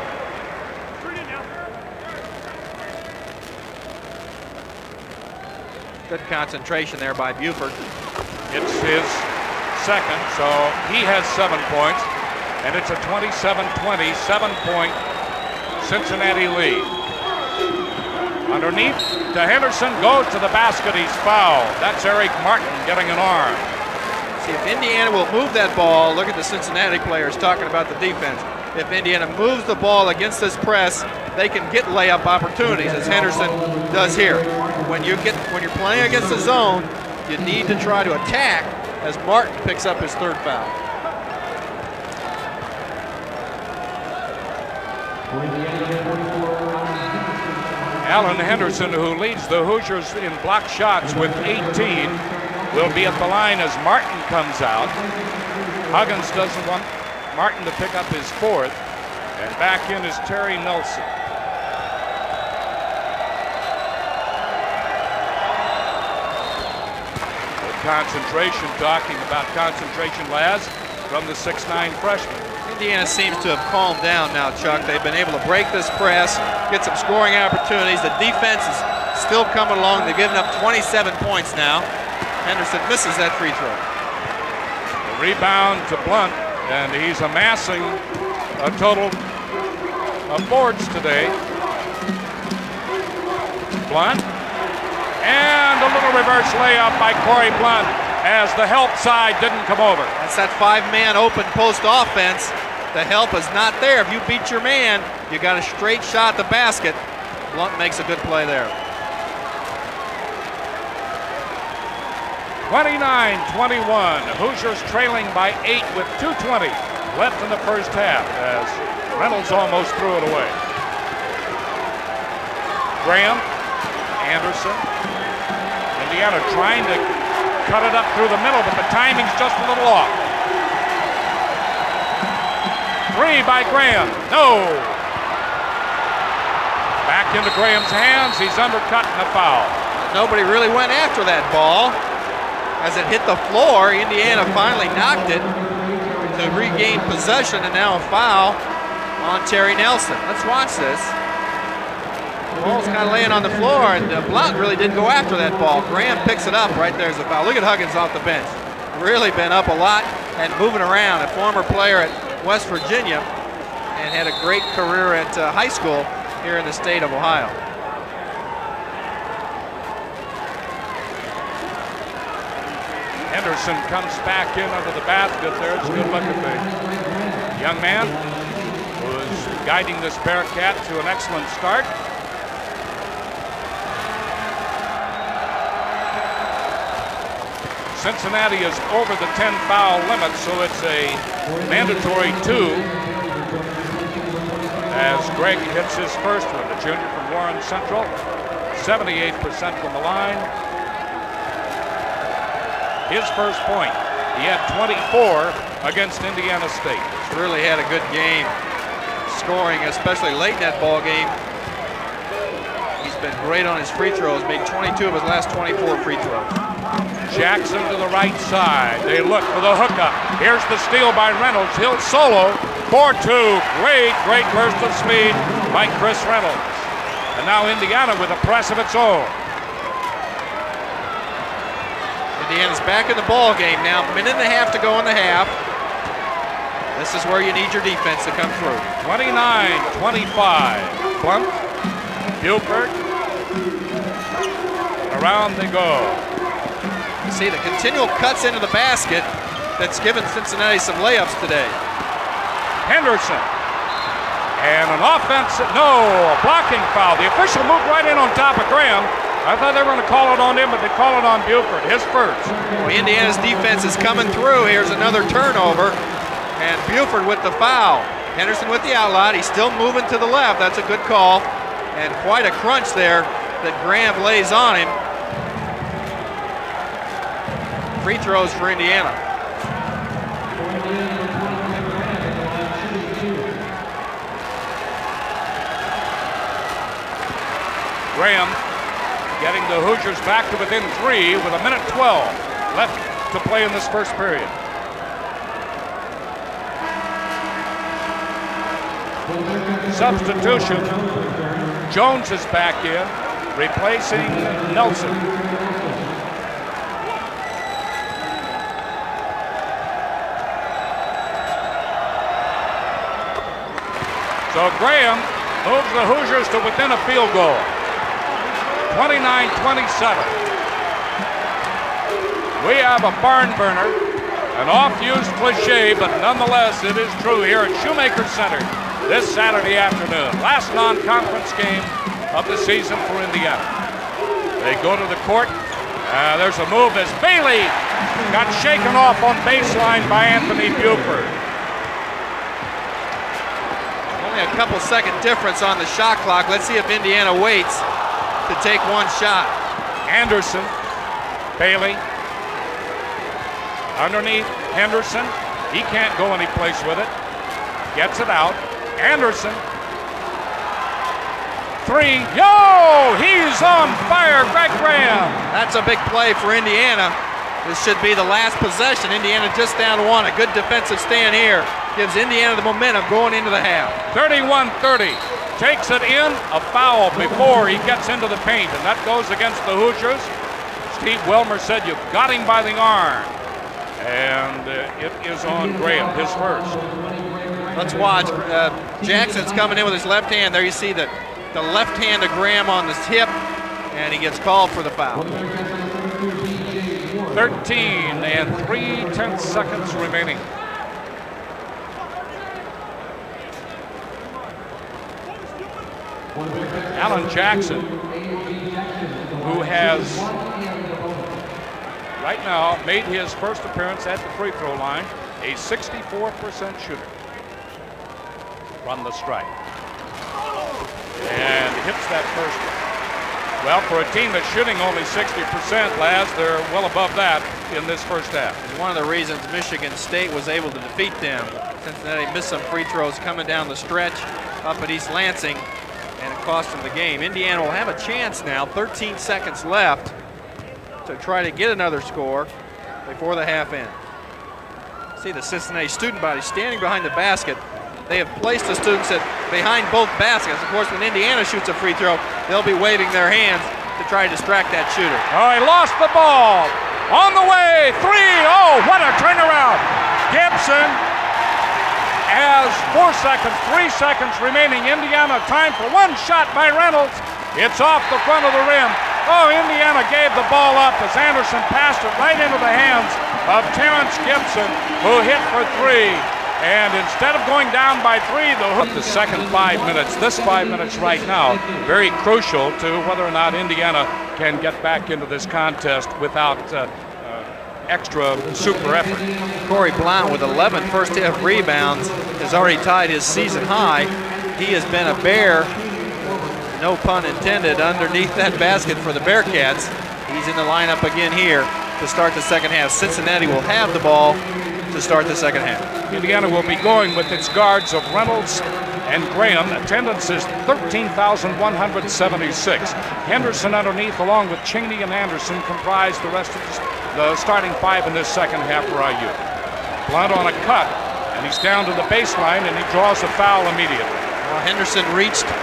Good concentration there by Buford. It's his second, so he has seven points, and it's a twenty-seven twenty, seven-point Cincinnati lead. Underneath to Henderson, goes to the basket, he's fouled. That's Eric Martin getting an arm. See, if Indiana will move that ball, look at the Cincinnati players talking about the defense. If Indiana moves the ball against this press, they can get layup opportunities, as Henderson does here. When you get when you're playing against the zone, you need to try to attack, as Martin picks up his third foul. Alan Henderson, who leads the Hoosiers in block shots with eighteen, will be at the line as Martin comes out. Huggins doesn't want Martin to pick up his fourth, and back in is Terry Nelson. Good concentration, talking about concentration, Laz, from the six nine freshman. Indiana seems to have calmed down now, Chuck. They've been able to break this press, get some scoring opportunities. The defense is still coming along. They've given up twenty-seven points now. Henderson misses that free throw. The rebound to Blunt, and he's amassing a total of boards today. Blunt, and a little reverse layup by Corey Blunt as the help side didn't come over. That's that five-man open post offense. The help is not there. If you beat your man, you got a straight shot at the basket. Blunt makes a good play there. twenty-nine twenty-one, Hoosiers trailing by eight with two twenty left in the first half as Reynolds almost threw it away. Graham, Anderson, Indiana trying to cut it up through the middle, but the timing's just a little off. Three by Graham, no. Back into Graham's hands, he's undercut and a foul. Nobody really went after that ball. As it hit the floor, Indiana finally knocked it to regain possession, and now a foul on Terry Nelson. Let's watch this. The ball's kind of laying on the floor, and uh, Blount really didn't go after that ball. Graham picks it up. Right there's a foul. Look at Huggins off the bench. Really been up a lot and moving around. A former player at West Virginia and had a great career at uh, high school here in the state of Ohio. Henderson comes back in under the basket. There's a good looking thing. Young man was guiding this Bearcat to an excellent start. Cincinnati is over the ten foul limit, so it's a mandatory two as Greg hits his first one. The junior from Warren Central, seventy-eight percent from the line. His first point. He had twenty-four against Indiana State. He's really had a good game scoring, especially late in that ball game. He's been great on his free throws, made twenty-two of his last twenty-four free throws. Jackson to the right side. They look for the hookup. Here's the steal by Reynolds. He'll solo. four two. Great, great burst of speed by Chris Reynolds. And now Indiana with a press of its own. Indiana's back in the ball game now. Minute and a half to go in the half. This is where you need your defense to come through. twenty-nine twenty-five. Blunt, Buford. Around they go. You see the continual cuts into the basket that's given Cincinnati some layups today. Henderson. And an offensive, no, a blocking foul. The official moved right in on top of Graham. I thought they were going to call it on him, but they call it on Buford, his first. Well, Indiana's defense is coming through. Here's another turnover. And Buford with the foul. Henderson with the outlet. He's still moving to the left. That's a good call. And quite a crunch there that Graham lays on him. Free throws for Indiana. Graham getting the Hoosiers back to within three with a minute twelve left to play in this first period. Substitution. Jones is back in, replacing Nelson. So Graham moves the Hoosiers to within a field goal. twenty-nine twenty-seven. We have a barn burner, an oft-used cliche, but nonetheless it is true here at Shoemaker Center this Saturday afternoon. Last non-conference game of the season for Indiana. They go to the court. Uh, there's a move as Bailey got shaken off on baseline by Anthony Buford. Only a couple second difference on the shot clock. Let's see if Indiana waits to take one shot. Anderson, Bailey, underneath Henderson. He can't go any place with it. Gets it out. Anderson. Three. Yo! He's on fire, Greg Graham. That's a big play for Indiana. This should be the last possession. Indiana just down one. A good defensive stand here gives Indiana the momentum going into the half. thirty-one thirty. Takes it in, a foul before he gets into the paint, and that goes against the Hoosiers. Steve Wilmer said, "You've got him by the arm." And uh, it is on Graham, his first. Let's watch. Uh, Jackson's coming in with his left hand. There you see the, the left hand of Graham on this hip, and he gets called for the foul. thirteen and three-tenths seconds remaining. Alan Jackson, who has right now made his first appearance at the free throw line, a sixty-four percent shooter from the stripe. And hits that first one. Well, for a team that's shooting only sixty percent, Laz, they're well above that in this first half. And one of the reasons Michigan State was able to defeat them. Cincinnati missed some free throws coming down the stretch up at East Lansing, and it cost them the game. Indiana will have a chance now, thirteen seconds left, to try to get another score before the half ends. See the Cincinnati student body standing behind the basket. They have placed the students at behind both baskets. Of course, when Indiana shoots a free throw, they'll be waving their hands to try to distract that shooter. Oh, he lost the ball. On the way, three. Oh, what a turnaround. Gibson has four seconds, three seconds remaining. Indiana time for one shot by Reynolds. It's off the front of the rim. Oh, Indiana gave the ball up as Anderson passed it right into the hands of Terrence Gibson, who hit for three. And instead of going down by three, the, the second five minutes, this five minutes right now, very crucial to whether or not Indiana can get back into this contest without uh, uh, extra super effort. Corey Blount with eleven first half rebounds has already tied his season high. He has been a bear, no pun intended, underneath that basket for the Bearcats. He's in the lineup again here to start the second half. Cincinnati will have the ball to start the second half. Indiana will be going with its guards of Reynolds and Graham. Attendance is thirteen thousand one hundred seventy-six. Henderson underneath, along with Cheney and Anderson, comprise the rest of the starting five in this second half for I U. Blunt on a cut, and he's down to the baseline, and he draws a foul immediately. Well, Henderson reached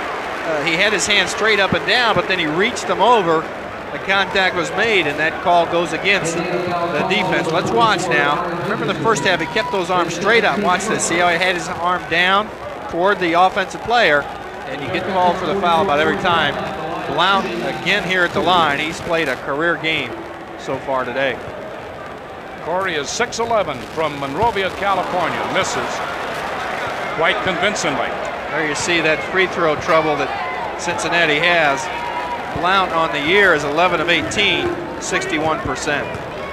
uh, he had his hands straight up and down, but then he reached them over. The contact was made, and that call goes against the defense. Let's watch now. Remember the first half, he kept those arms straight up. Watch this. See how he had his arm down toward the offensive player, and you get called for the foul about every time. Blount again here at the line. He's played a career game so far today. Corey is six eleven from Monrovia, California. Misses quite convincingly. There you see that free throw trouble that Cincinnati has. Blount on the year is eleven of eighteen, sixty-one percent.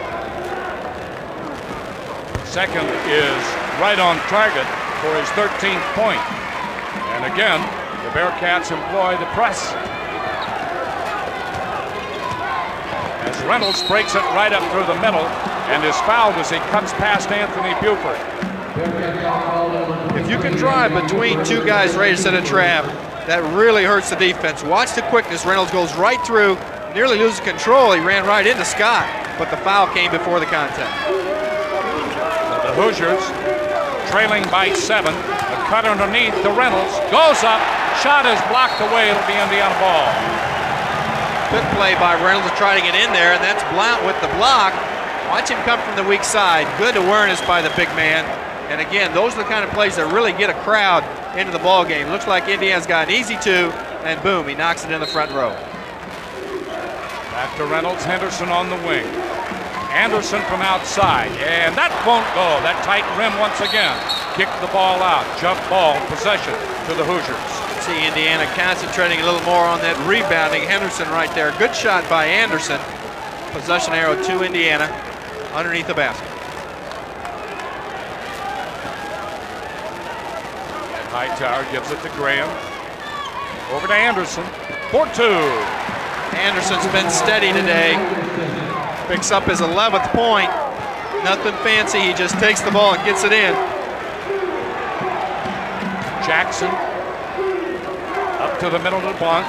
Second is right on target for his thirteenth point. And again, the Bearcats employ the press. As Reynolds breaks it right up through the middle and is fouled as he cuts past Anthony Buford. If you can drive between two guys ready to set a trap, that really hurts the defense. Watch the quickness. Reynolds goes right through, nearly loses control. He ran right into Scott, but the foul came before the contact. The Hoosiers trailing by seven. A cut underneath to Reynolds. Goes up. Shot is blocked away. It'll be Indiana ball. Good play by Reynolds to try to get in there, and that's Blount with the block. Watch him come from the weak side. Good awareness by the big man. And again, those are the kind of plays that really get a crowd into the ball game. Looks like Indiana's got an easy two, and boom, he knocks it in the front row. Back to Reynolds, Henderson on the wing. Anderson from outside, and that won't go. That tight rim once again. Kick the ball out. Jump ball, possession to the Hoosiers. See Indiana concentrating a little more on that rebounding. Henderson right there. Good shot by Anderson. Possession arrow to Indiana underneath the basket. Hightower gives it to Graham. Over to Anderson for two. Anderson's been steady today. Picks up his eleventh point. Nothing fancy. He just takes the ball and gets it in. Jackson up to the middle of the block.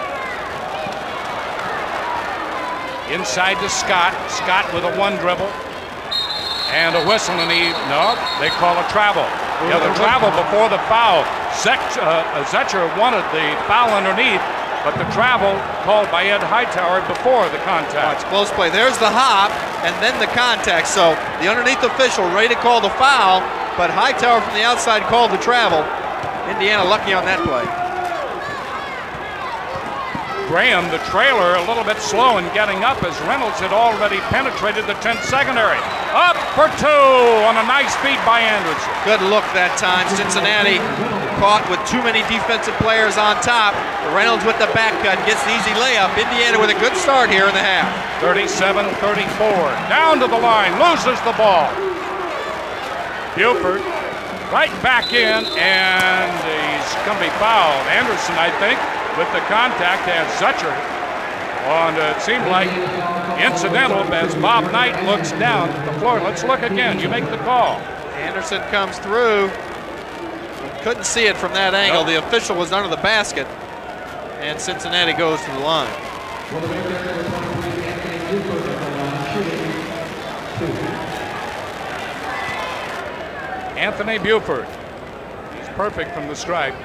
Inside to Scott. Scott with a one dribble. And a whistle, and he, no, they call a travel. Yeah, the travel before the foul. Zech, uh, Zetcher wanted the foul underneath, but the travel called by Ed Hightower before the contact. Oh, it's close play. There's the hop, and then the contact. So the underneath official ready to call the foul, but Hightower from the outside called the travel. Indiana lucky on that play. Graham, the trailer, a little bit slow in getting up as Reynolds had already penetrated the tenth secondary. Up for two on a nice feed by Anderson. Good look that time. Cincinnati caught with too many defensive players on top. Reynolds with the back cut gets the easy layup. Indiana with a good start here in the half. thirty-seven thirty-four. Down to the line, loses the ball. Buford right back in, and he's going to be fouled. Anderson, I think, with the contact as Zetcher. And it seemed like incidental as Bob Knight looks down at the floor. Let's look again. You make the call. Anderson comes through. He couldn't see it from that angle. Nope. The official was under the basket. And Cincinnati goes to the line. Anthony Buford. He's perfect from the stripe.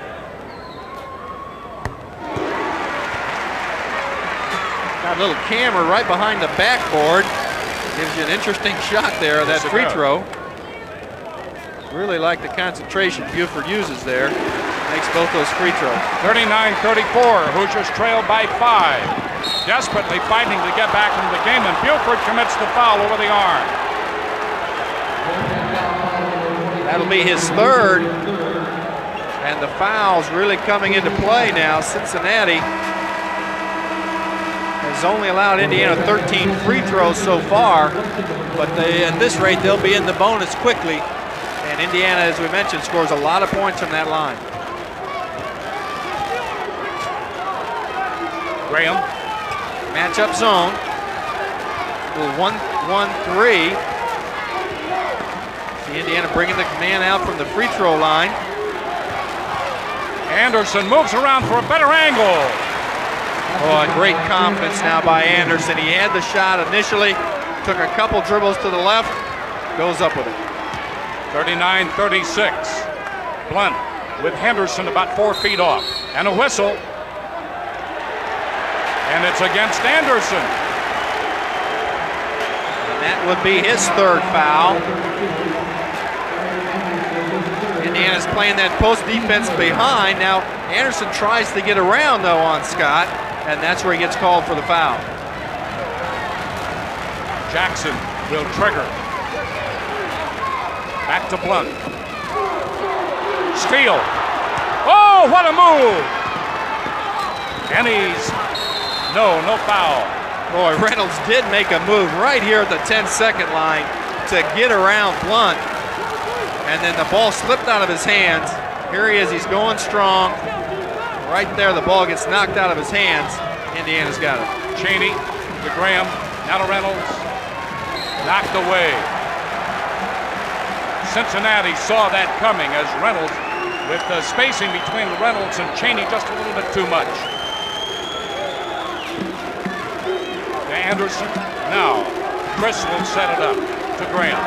Got a little camera right behind the backboard. Gives you an interesting shot there, that free throw. Really like the concentration Buford uses there. Makes both those free throws. thirty-nine thirty-four, Hoosiers trail by five. Desperately fighting to get back into the game, and Buford commits the foul over the arm. That'll be his third. And the foul's really coming into play now. Cincinnati has only allowed Indiana thirteen free throws so far, but they, at this rate, they'll be in the bonus quickly. And Indiana, as we mentioned, scores a lot of points from that line. Graham. Matchup zone. one one three. See Indiana bringing the man out from the free throw line. Anderson moves around for a better angle. Oh, great confidence now by Anderson. He had the shot initially, took a couple dribbles to the left, goes up with it. thirty-nine thirty-six. Blunt with Henderson about four feet off. And a whistle. And it's against Anderson. And that would be his third foul. Indiana's playing that post defense behind. Now Anderson tries to get around though on Scott, and that's where he gets called for the foul. Jackson will trigger. Back to Blunt. Steal. Oh, what a move! And he's, no, no foul. Boy, Reynolds did make a move right here at the ten second line to get around Blunt. And then the ball slipped out of his hands. Here he is, he's going strong. Right there, the ball gets knocked out of his hands. Indiana's got it. Cheney to Graham, now to Reynolds. Knocked away. Cincinnati saw that coming as Reynolds, with the spacing between Reynolds and Cheney just a little bit too much. To Anderson. Now, Chris will set it up to Graham.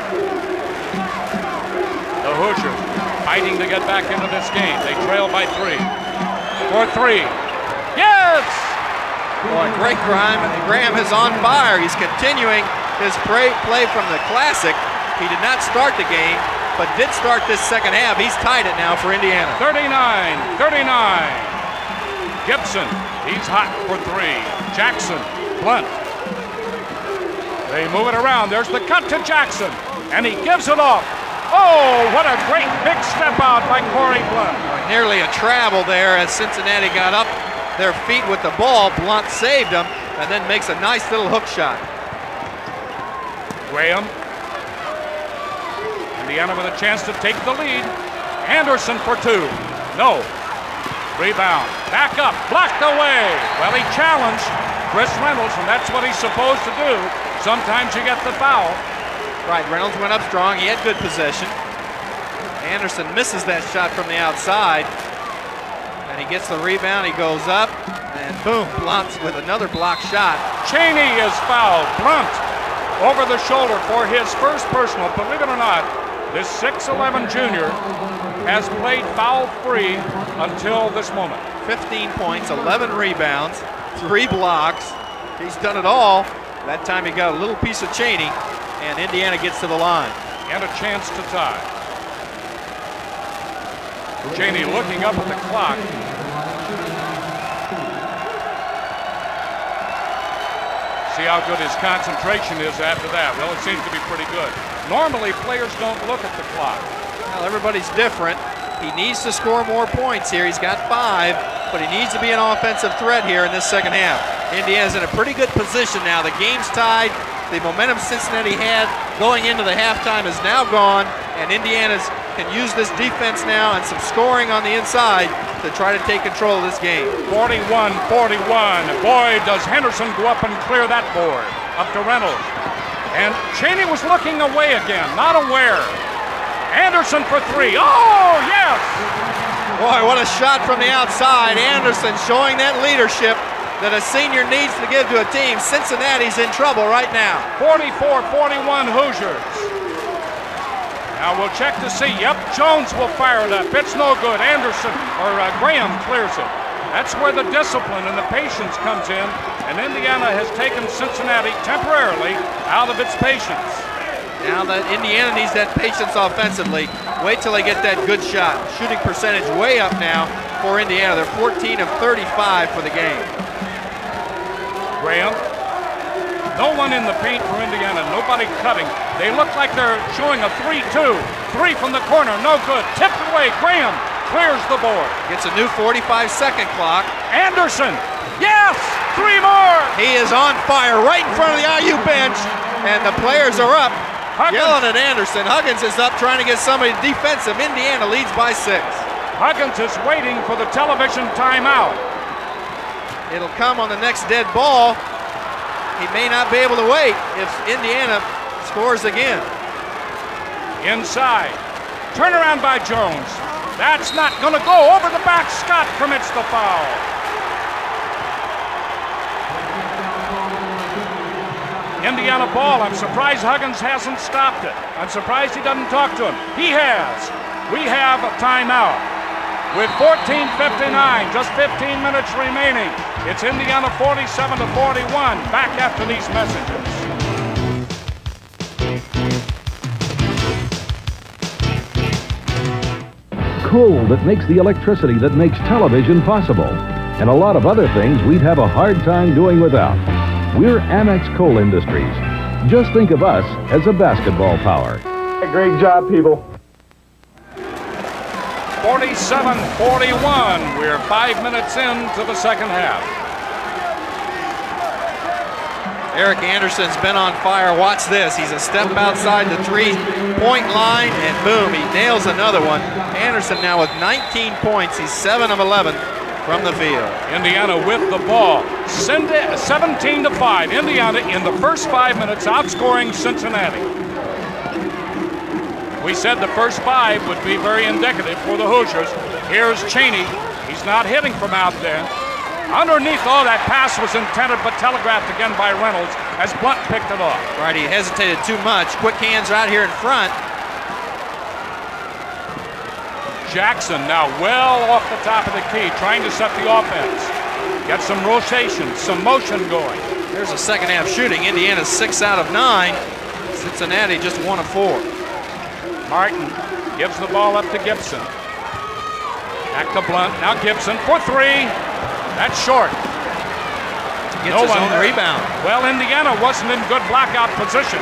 The Hoosiers fighting to get back into this game. They trail by three. For three. Yes! Boy, Greg Graham, Graham is on fire. He's continuing his play, play from the Classic. He did not start the game, but did start this second half. He's tied it now for Indiana. thirty-nine thirty-nine. Gibson, he's hot for three. Jackson, Blunt. They move it around. There's the cut to Jackson, and he gives it off. Oh, what a great big step out by Corey Blunt. Nearly a travel there as Cincinnati got up their feet with the ball. Blunt saved him and then makes a nice little hook shot. Graham. Indiana with a chance to take the lead. Anderson for two. No. Rebound. Back up. Blocked away. Well, he challenged Chris Reynolds, and that's what he's supposed to do. Sometimes you get the foul. Right, Reynolds went up strong. He had good possession. Anderson misses that shot from the outside. And he gets the rebound. He goes up. And boom, Blunt with another block shot. Cheney is fouled. Blunt over the shoulder for his first personal. Believe it or not, this six eleven junior has played foul-free until this moment. fifteen points, eleven rebounds, three blocks. He's done it all. That time he got a little piece of Cheney, and Indiana gets to the line. And a chance to tie. Cheney looking up at the clock. See how good his concentration is after that. Well, it seems to be pretty good. Normally, players don't look at the clock. Well, everybody's different. He needs to score more points here. He's got five, but he needs to be an offensive threat here in this second half. Indiana's in a pretty good position now. The game's tied. The momentum Cincinnati had going into the halftime is now gone, and Indiana's can use this defense now and some scoring on the inside to try to take control of this game. forty-one forty-one. Boy, does Henderson go up and clear that board. Up to Reynolds. And Cheney was looking away again, not aware. Anderson for three. Oh, yes! Boy, what a shot from the outside. Anderson showing that leadership that a senior needs to give to a team. Cincinnati's in trouble right now. forty-four forty-one Hoosiers. Now we'll check to see. Yep, Jones will fire it up. It's no good. Anderson, or uh, Graham clears it. That's where the discipline and the patience comes in, and Indiana has taken Cincinnati temporarily out of its patience. Now that Indiana needs that patience offensively, wait till they get that good shot. Shooting percentage way up now for Indiana. They're fourteen of thirty-five for the game. Graham. No one in the paint for Indiana, nobody cutting. They look like they're showing a three two. Three from the corner, no good. Tipped away, Graham clears the board. Gets a new forty-five second clock. Anderson, yes, three more. He is on fire right in front of the I U bench, and the players are up, Huggins. Yelling at Anderson. Huggins is up trying to get somebody defensive. Indiana leads by six. Huggins is waiting for the television timeout. It'll come on the next dead ball. He may not be able to wait if Indiana scores again. Inside. Turnaround by Jones. That's not going to go. Over the back. Scott commits the foul. Indiana ball. I'm surprised Huggins hasn't stopped it. I'm surprised he doesn't talk to him. He has. We have a timeout. with fourteen fifty-nine, just fifteen minutes remaining. It's Indiana forty-seven to forty-one. Back after these messages. Coal that makes the electricity that makes television possible, and a lot of other things we'd have a hard time doing without. We're Amex Coal Industries. Just think of us as a basketball power. Great job, people. forty-seven forty-one. We're five minutes into the second half. Eric Anderson's been on fire. Watch this. He's a step outside the three-point line, and boom, he nails another one. Anderson now with nineteen points. He's seven of eleven from the field. Indiana with the ball. seventeen to five. Indiana in the first five minutes outscoring Cincinnati. We said the first five would be very indicative for the Hoosiers. Here's Cheney. He's not hitting from out there. Underneath, oh, that pass was intended but telegraphed again by Reynolds as Blunt picked it off. Right, he hesitated too much. Quick hands right here in front. Jackson now well off the top of the key, trying to set the offense. Get some rotation, some motion going. There's a second half shooting. Indiana's six out of nine. Cincinnati just one of four. Martin gives the ball up to Gibson. Back to Blunt. Now Gibson for three. That's short. Gets no his one own there. rebound. Well, Indiana wasn't in good blackout position.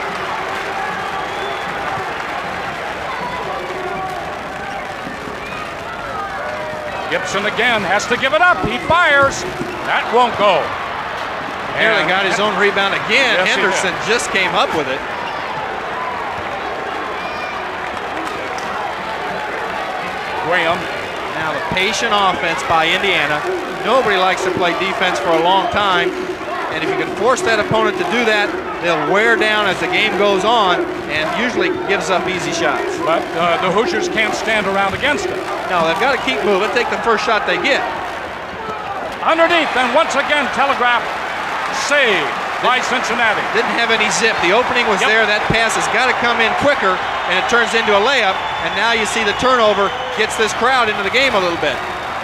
Gibson again has to give it up. He fires. That won't go. Nearly got his own rebound again. Yes, Henderson just came up with it. Graham. Now the patient offense by Indiana. Nobody likes to play defense for a long time. And if you can force that opponent to do that, they'll wear down as the game goes on and usually gives up easy shots. But uh, the Hoosiers can't stand around against it. No, they've got to keep moving, take the first shot they get. Underneath, and once again, telegraph save by Cincinnati. Didn't have any zip. The opening was Yep. there. That pass has got to come in quicker, and it turns into a layup. And now you see the turnover gets this crowd into the game a little bit.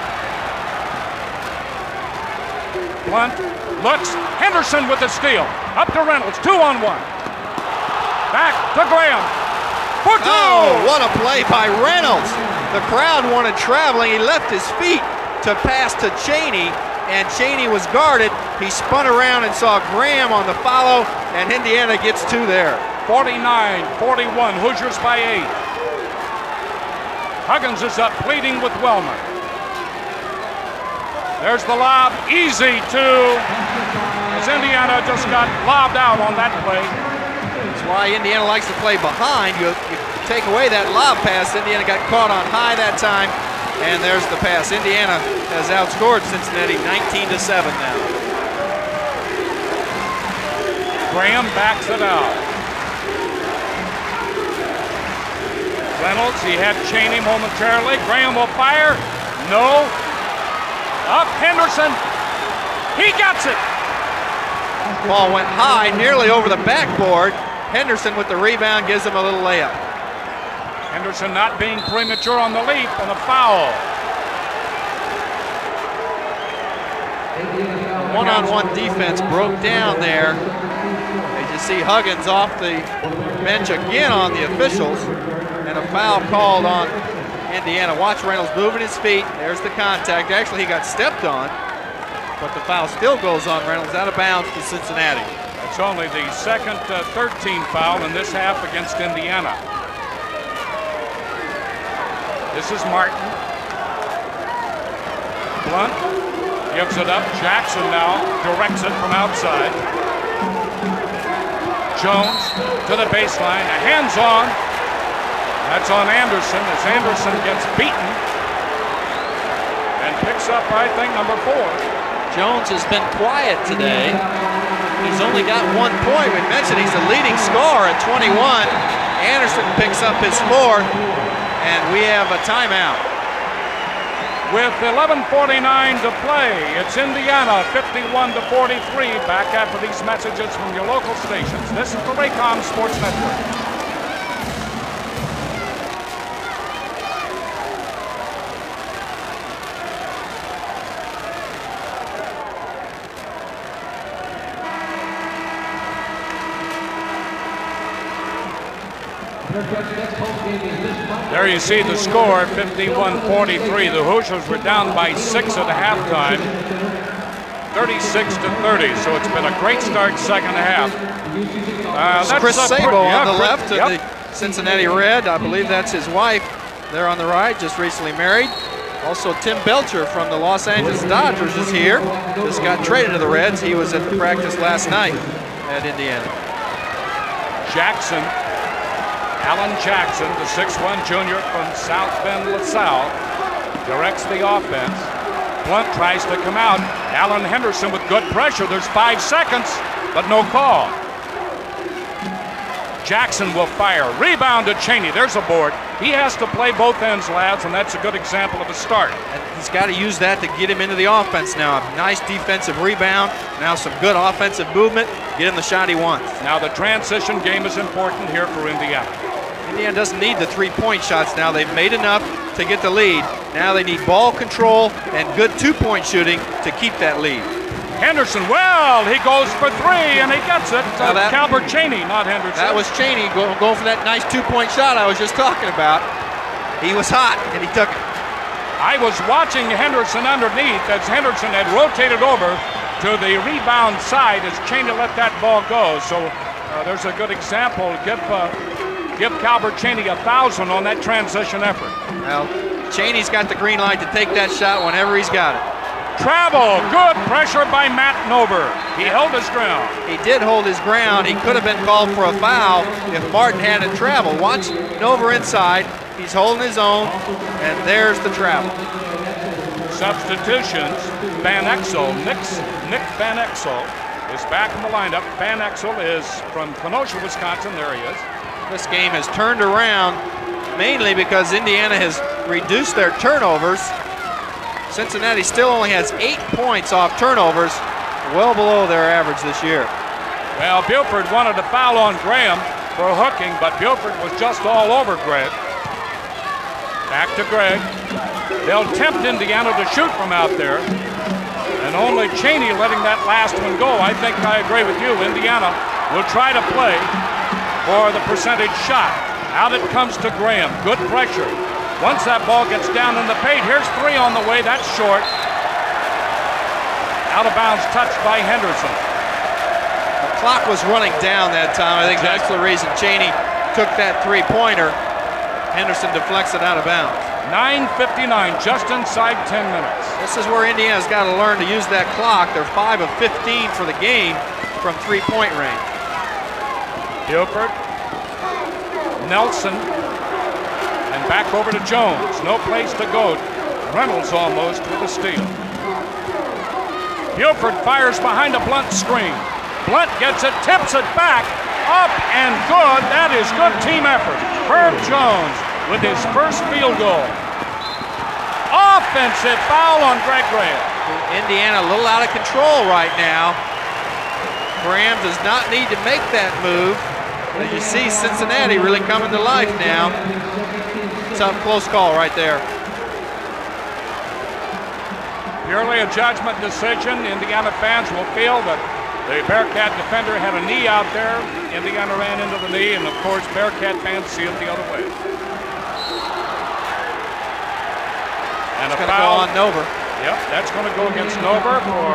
Blunt looks. Henderson with the steal. Up to Reynolds. Two on one. Back to Graham. For two. Oh, what a play by Reynolds. The crowd wanted traveling. He left his feet to pass to Cheney, and Cheney was guarded. He spun around and saw Graham on the follow, and Indiana gets two there. forty-nine forty-one. Hoosiers by eight. Huggins is up, pleading with Wellman. There's the lob. Easy two. As Indiana just got lobbed out on that play. That's why Indiana likes to play behind. You, you take away that lob pass. Indiana got caught on high that time, and there's the pass. Indiana has outscored Cincinnati nineteen to seven now. Graham backs it out. Reynolds, he had Cheney momentarily. Graham will fire. No. Up Henderson. He gets it. Ball went high, nearly over the backboard. Henderson with the rebound gives him a little layup. Henderson not being premature on the leap, and a foul. One-on-one defense broke down there. As you see Huggins off the bench again on the officials, and a foul called on Indiana. Watch Reynolds moving his feet. There's the contact. Actually, he got stepped on, but the foul still goes on Reynolds, out of bounds to Cincinnati. It's only the second uh, thirteen foul in this half against Indiana. This is Martin. Blunt gives it up. Jackson now directs it from outside. Jones to the baseline. A hands on. That's on Anderson as Anderson gets beaten and picks up, I think, number four. Jones has been quiet today. He's only got one point. We mentioned he's the leading scorer at twenty-one. Anderson picks up his fourth, and we have a timeout. With eleven forty-nine to play, it's Indiana fifty-one to forty-three. Back after these messages from your local stations. This is the Raycom Sports Network. There you see the score, fifty-one forty-three. The Hoosiers were down by six at halftime, thirty-six to thirty. So it's been a great start second half. Uh, that's Chris a, Sabo yeah, on the Chris, left of yep. the Cincinnati Red. I believe that's his wife. There on the right, just recently married. Also, Tim Belcher from the Los Angeles Dodgers is here. Just got traded to the Reds. He was at the practice last night at Indiana. Jackson, Alan Jackson, the six one junior from South Bend, LaSalle, directs the offense. Blunt tries to come out. Alan Henderson with good pressure. There's five seconds, but no call. Jackson will fire. Rebound to Cheney. There's a board. He has to play both ends, lads, and that's a good example of a start. And he's got to use that to get him into the offense now. A nice defensive rebound. Now some good offensive movement. Get him the shot he wants. Now the transition game is important here for Indiana. Indiana doesn't need the three-point shots now. They've made enough to get the lead. Now they need ball control and good two-point shooting to keep that lead. Henderson, well, he goes for three, and he gets it. Uh, that, Calvert Cheney, not Henderson. That was Cheney going, going for that nice two-point shot I was just talking about. He was hot, and he took it. I was watching Henderson underneath as Henderson had rotated over to the rebound side as Cheney let that ball go. So uh, there's a good example. Give, uh, give Calvert Cheney a thousand on that transition effort. Well, Cheney's got the green light to take that shot whenever he's got it. Travel, good pressure by Matt Nover. He held his ground. He did hold his ground. He could have been called for a foul if Martin hadn't traveled. Watch Nover inside. He's holding his own, and there's the travel. Substitutions. Van Exel, Nick, Nick Van Exel is back in the lineup. Van Exel is from Kenosha, Wisconsin. There he is. This game has turned around mainly because Indiana has reduced their turnovers. Cincinnati still only has eight points off turnovers, well below their average this year. Well, Buford wanted to foul on Graham for hooking, but Buford was just all over Greg. Back to Greg. They'll tempt Indiana to shoot from out there, and only Cheney letting that last one go. I think I agree with you. Indiana will try to play for the percentage shot. Out it comes to Graham. Good pressure. Once that ball gets down in the paint, here's three on the way. That's short. Out of bounds, touched by Henderson. The clock was running down that time. I think that's the reason Cheney took that three-pointer. Henderson deflects it out of bounds. nine fifty-nine, just inside ten minutes. This is where Indiana's got to learn to use that clock. They're five of fifteen for the game from three-point range. Buford, Nelson, and back over to Jones. No place to go. Reynolds almost with a steal. Buford fires behind a Blunt screen. Blunt gets it, tips it back, up and good. That is good team effort. Herb Jones with his first field goal. Offensive foul on Greg Graham. Indiana a little out of control right now. Graham does not need to make that move. As you see, Cincinnati really coming to life now. Tough close call right there. Purely a judgment decision. Indiana fans will feel that the Bearcat defender had a knee out there. Indiana ran into the knee, and of course Bearcat fans see it the other way. And it's a gonna foul go on Nover. Yep, that's going to go against Nover for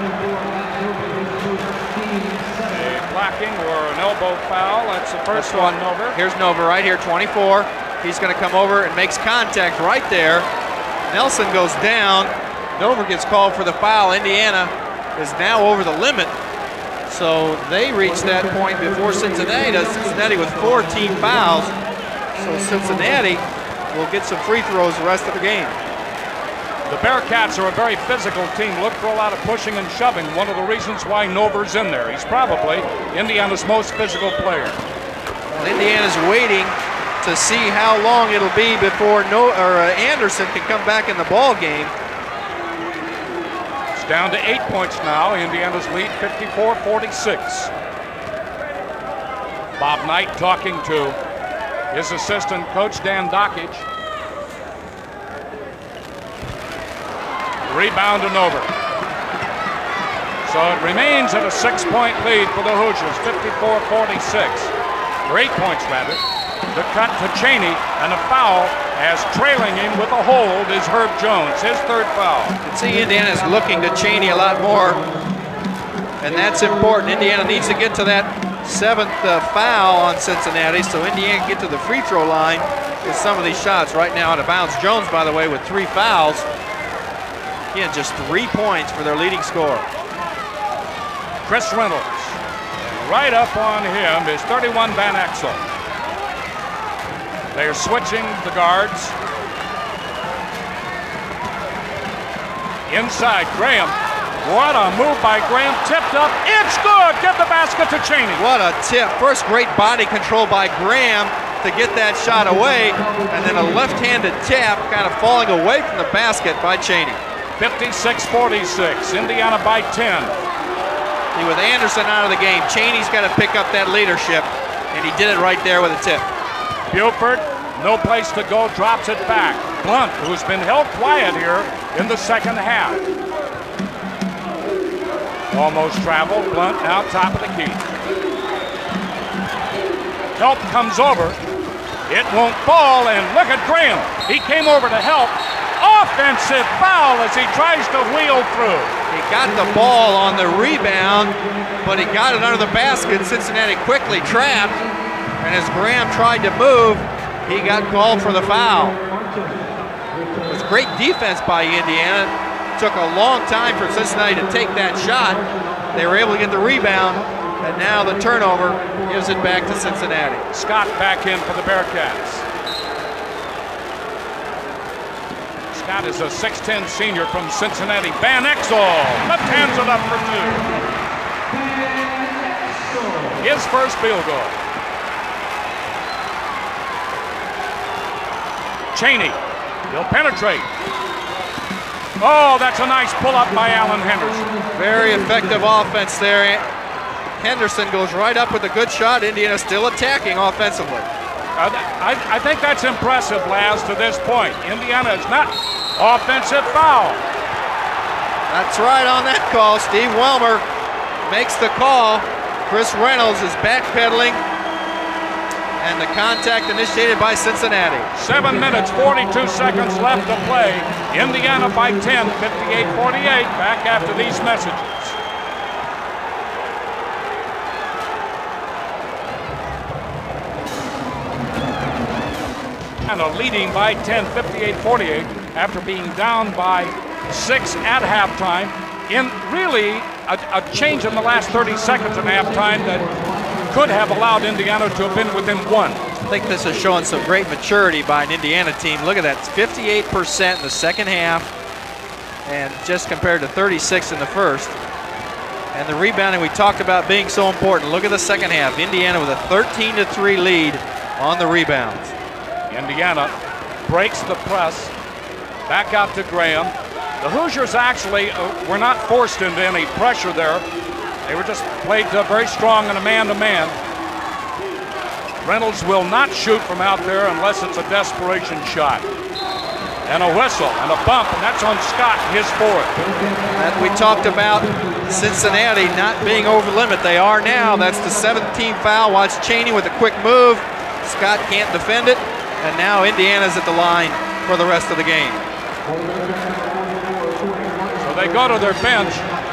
a blocking or an elbow foul. That's the first one, Nover. Here's Nover right here, twenty-four. He's going to come over and makes contact right there. Nelson goes down. Nover gets called for the foul. Indiana is now over the limit. So they reach that point before Cincinnati does. Cincinnati with four team fouls. So Cincinnati will get some free throws the rest of the game. The Bearcats are a very physical team. Look for a lot of pushing and shoving. One of the reasons why Nover's in there. He's probably Indiana's most physical player. Well, Indiana's waiting to see how long it'll be before no, or, uh, Anderson can come back in the ball game. It's down to eight points now. Indiana's lead fifty-four forty-six. Bob Knight talking to his assistant coach Dan Dockage. Rebound and over. So it remains at a six-point lead for the Hoosiers, fifty-four forty-six. Or eight points rather. The cut to Cheney, and a foul as trailing him with a hold is Herb Jones, his third foul. You can see Indiana's looking to Cheney a lot more, and that's important. Indiana needs to get to that seventh uh, foul on Cincinnati, so Indiana can get to the free throw line with some of these shots. Right now out of bounds. Jones, by the way, with three fouls. Again, just three points for their leading scorer. Chris Reynolds. Right up on him is thirty-one Van Exel. They are switching the guards. Inside, Graham. What a move by Graham. Tipped up. It's good. Get the basket to Cheney. What a tip. First great body control by Graham to get that shot away. And then a left-handed tap kind of falling away from the basket by Cheney. fifty-six forty-six. Indiana by ten. See, with Anderson out of the game, Cheney's got to pick up that leadership. And he did it right there with a tip. Buford, no place to go, drops it back. Blunt, who's been held quiet here in the second half. Almost traveled. Blunt now top of the key. Help comes over. It won't fall, and look at Graham. He came over to help. Offensive foul as he tries to wheel through. He got the ball on the rebound, but he got it under the basket. Cincinnati quickly trapped. And as Graham tried to move, he got called for the foul. It was great defense by Indiana. It took a long time for Cincinnati to take that shot. They were able to get the rebound, and now the turnover gives it back to Cincinnati. Scott back in for the Bearcats. Scott is a six ten senior from Cincinnati. Van Exel left hands it up for two. His first field goal. Cheney, he'll penetrate. Oh, that's a nice pull-up by Alan Henderson. Very effective offense there. Henderson goes right up with a good shot. Indiana still attacking offensively. Uh, I, I think that's impressive, Laz, to this point. Indiana is not offensive foul. That's right on that call. Steve Welmer makes the call. Chris Reynolds is backpedaling. And the contact initiated by Cincinnati. Seven minutes, forty-two seconds left to play. Indiana by ten, fifty-eight forty-eight. Back after these messages. And leading by ten, fifty-eight forty-eight, after being down by six at halftime. In really a, a change in the last thirty seconds at halftime that could have allowed Indiana to have been within one. I think this is showing some great maturity by an Indiana team. Look at that, it's fifty-eight percent in the second half, and just compared to thirty-six in the first. And the rebounding we talked about being so important. Look at the second half. Indiana with a thirteen to three lead on the rebounds. Indiana breaks the press. Back out to Graham. The Hoosiers actually uh, were not forced into any pressure there. They were just played uh, very strong in a man-to-man. Reynolds will not shoot from out there unless it's a desperation shot. And a whistle and a bump, and that's on Scott, his fourth. And we talked about Cincinnati not being over the limit. They are now. That's the seventeenth foul. Watch Cheney with a quick move. Scott can't defend it. And now Indiana's at the line for the rest of the game. So they go to their bench.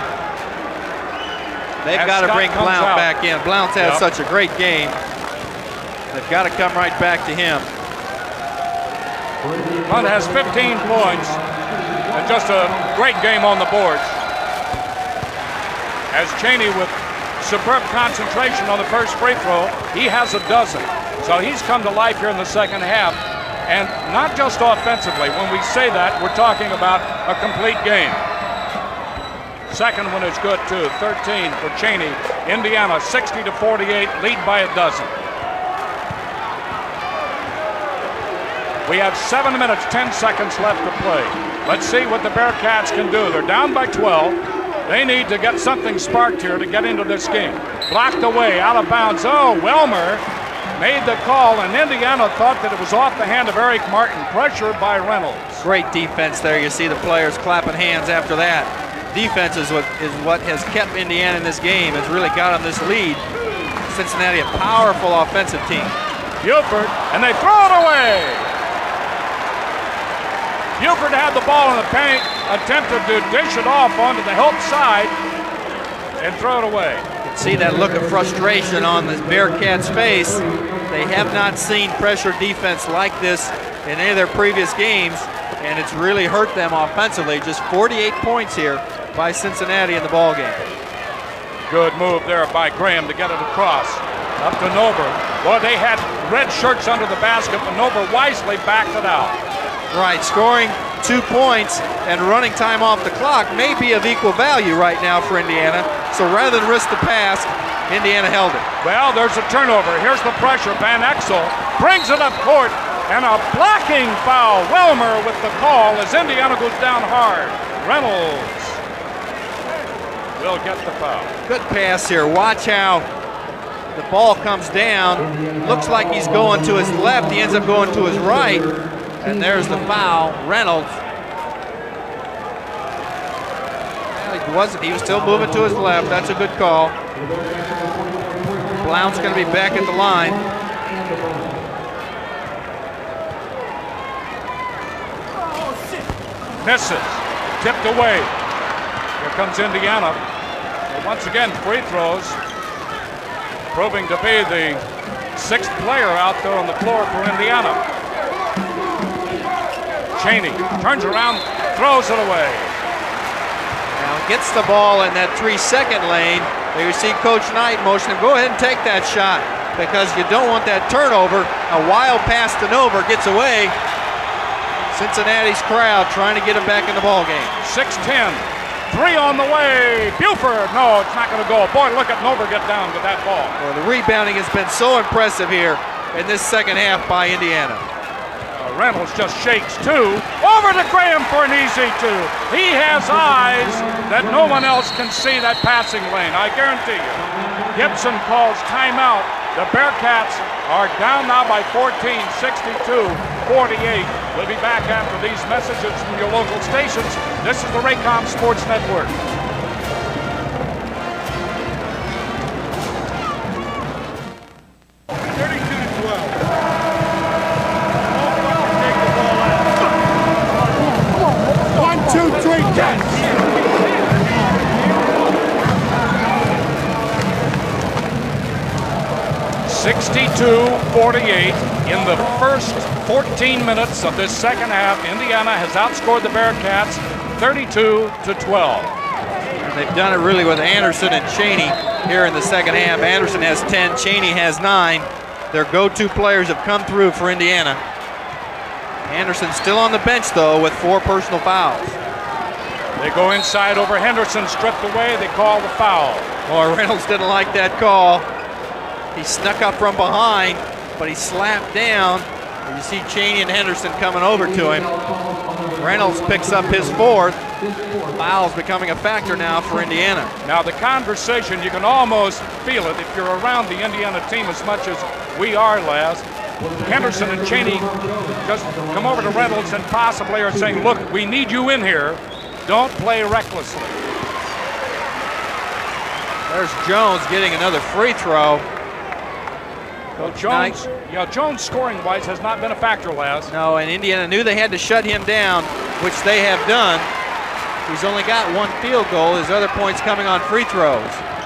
They've got to bring Blount out. back in. Blount's had yep. such a great game. They've got to come right back to him. Blount has fifteen points and just a great game on the boards. As Cheney with superb concentration on the first free throw, he has a dozen. So he's come to life here in the second half. And not just offensively. When we say that, we're talking about a complete game. Second one is good too, thirteen for Cheney. Indiana sixty to forty-eight, lead by a dozen. We have seven minutes, ten seconds left to play. Let's see what the Bearcats can do. They're down by twelve. They need to get something sparked here to get into this game. Blocked away, out of bounds. Oh, Welmer made the call, and Indiana thought that it was off the hand of Eric Martin, pressured by Reynolds. Great defense there. You see the players clapping hands after that. Defense is what is what has kept Indiana in this game, has really got them this lead. Cincinnati, a powerful offensive team. Buford, and they throw it away. Buford had the ball in the paint, attempted to dish it off onto the help side, and throw it away. You can see that look of frustration on the Bearcats' face. They have not seen pressure defense like this in any of their previous games, and it's really hurt them offensively. Just forty-eight points here by Cincinnati in the ball game. Good move there by Graham to get it across. Up to Nober. Boy, they had red shirts under the basket, but Nober wisely backed it out. Right, scoring two points and running time off the clock may be of equal value right now for Indiana. So rather than risk the pass, Indiana held it. Well, there's a turnover. Here's the pressure. Van Exel brings it up court, and a blocking foul. Welmer with the call as Indiana goes down hard. Reynolds will get the foul. Good pass here. Watch how the ball comes down. Looks like he's going to his left. He ends up going to his right. And there's the foul. Reynolds. Well, he wasn't. He was still moving to his left. That's a good call. Blount's going to be back at the line. Misses. Tipped away. Here comes Indiana. And once again, free throws. Proving to be the sixth player out there on the floor for Indiana. Cheney turns around, throws it away. Now gets the ball in that three-second lane. There you see Coach Knight motion him, go ahead and take that shot because you don't want that turnover. A wild pass to Nover gets away. Cincinnati's crowd trying to get him back in the ball game. six ten, three on the way. Buford, no, it's not going to go. Boy, look at Nover get down with that ball. Well, the rebounding has been so impressive here in this second half by Indiana. Reynolds just shakes two. Over to Graham for an easy two. He has eyes that no one else can see that passing lane, I guarantee you. Gibson calls timeout. The Bearcats are down now by fourteen, sixty-two forty-eight. We'll be back after these messages from your local stations. This is the Raycom Sports Network. thirty-two to twelve. One, two, three, catch! sixty-two forty-eight in the first fourteen minutes of this second half. Indiana has outscored the Bearcats thirty-two to twelve. And they've done it really with Anderson and Cheney here in the second half. Anderson has ten, Cheney has nine. Their go-to players have come through for Indiana. Anderson still on the bench, though, with four personal fouls. They go inside over Henderson, stripped away. They call the foul. Boy, Reynolds didn't like that call. He snuck up from behind, but he slapped down. You see Cheney and Henderson coming over to him. Reynolds picks up his fourth. Fouls becoming a factor now for Indiana. Now the conversation, you can almost feel it if you're around the Indiana team as much as we are, Laz. Henderson and Cheney just come over to Reynolds and possibly are saying, look, we need you in here. Don't play recklessly. There's Jones getting another free throw. Well, Jones, yeah, Jones scoring-wise has not been a factor, Laz. No, and Indiana knew they had to shut him down, which they have done. He's only got one field goal. His other points coming on free throws.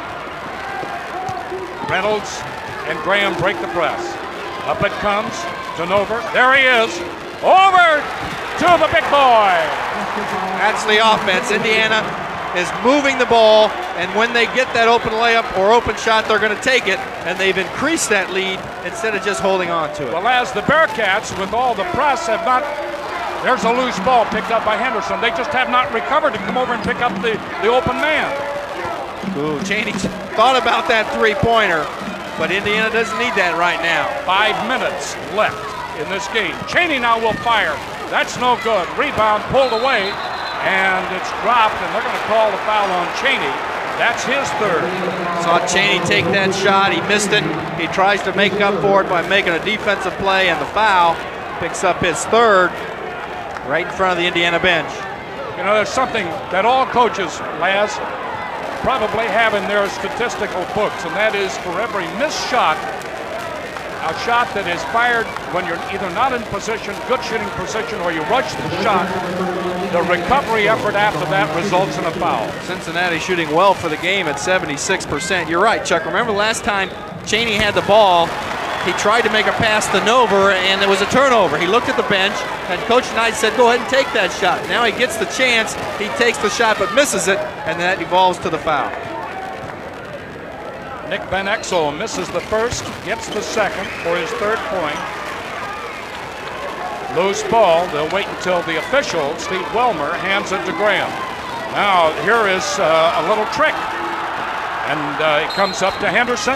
Reynolds and Graham break the press. Up it comes to Nover. There he is. Over to the big boy. That's the offense. Indiana is moving the ball, and when they get that open layup or open shot, they're going to take it, and they've increased that lead instead of just holding on to it. Well, as the Bearcats, with all the press, have not, there's a loose ball picked up by Henderson. They just have not recovered to come over and pick up the, the open man. Ooh, Cheney thought about that three-pointer, but Indiana doesn't need that right now. Five minutes left in this game. Cheney now will fire. That's no good. Rebound pulled away. And it's dropped, and they're going to call the foul on Cheney. That's his third. Saw Cheney take that shot. He missed it. He tries to make up for it by making a defensive play, and the foul picks up his third right in front of the Indiana bench. You know, there's something that all coaches, Laz, probably have in their statistical books, and that is for every missed shot, a shot that is fired when you're either not in position, good shooting position, or you rush the shot, the recovery effort after that results in a foul. Cincinnati shooting well for the game at seventy-six percent. You're right, Chuck. Remember last time Cheney had the ball, he tried to make a pass to Nover, and there was a turnover. He looked at the bench, and Coach Knight said, go ahead and take that shot. Now he gets the chance, he takes the shot but misses it, and that evolves to the foul. Nick Van Exel misses the first, gets the second for his third point. Loose ball. They'll wait until the official, Steve Welmer, hands it to Graham. Now here is uh, a little trick, and uh, it comes up to Henderson.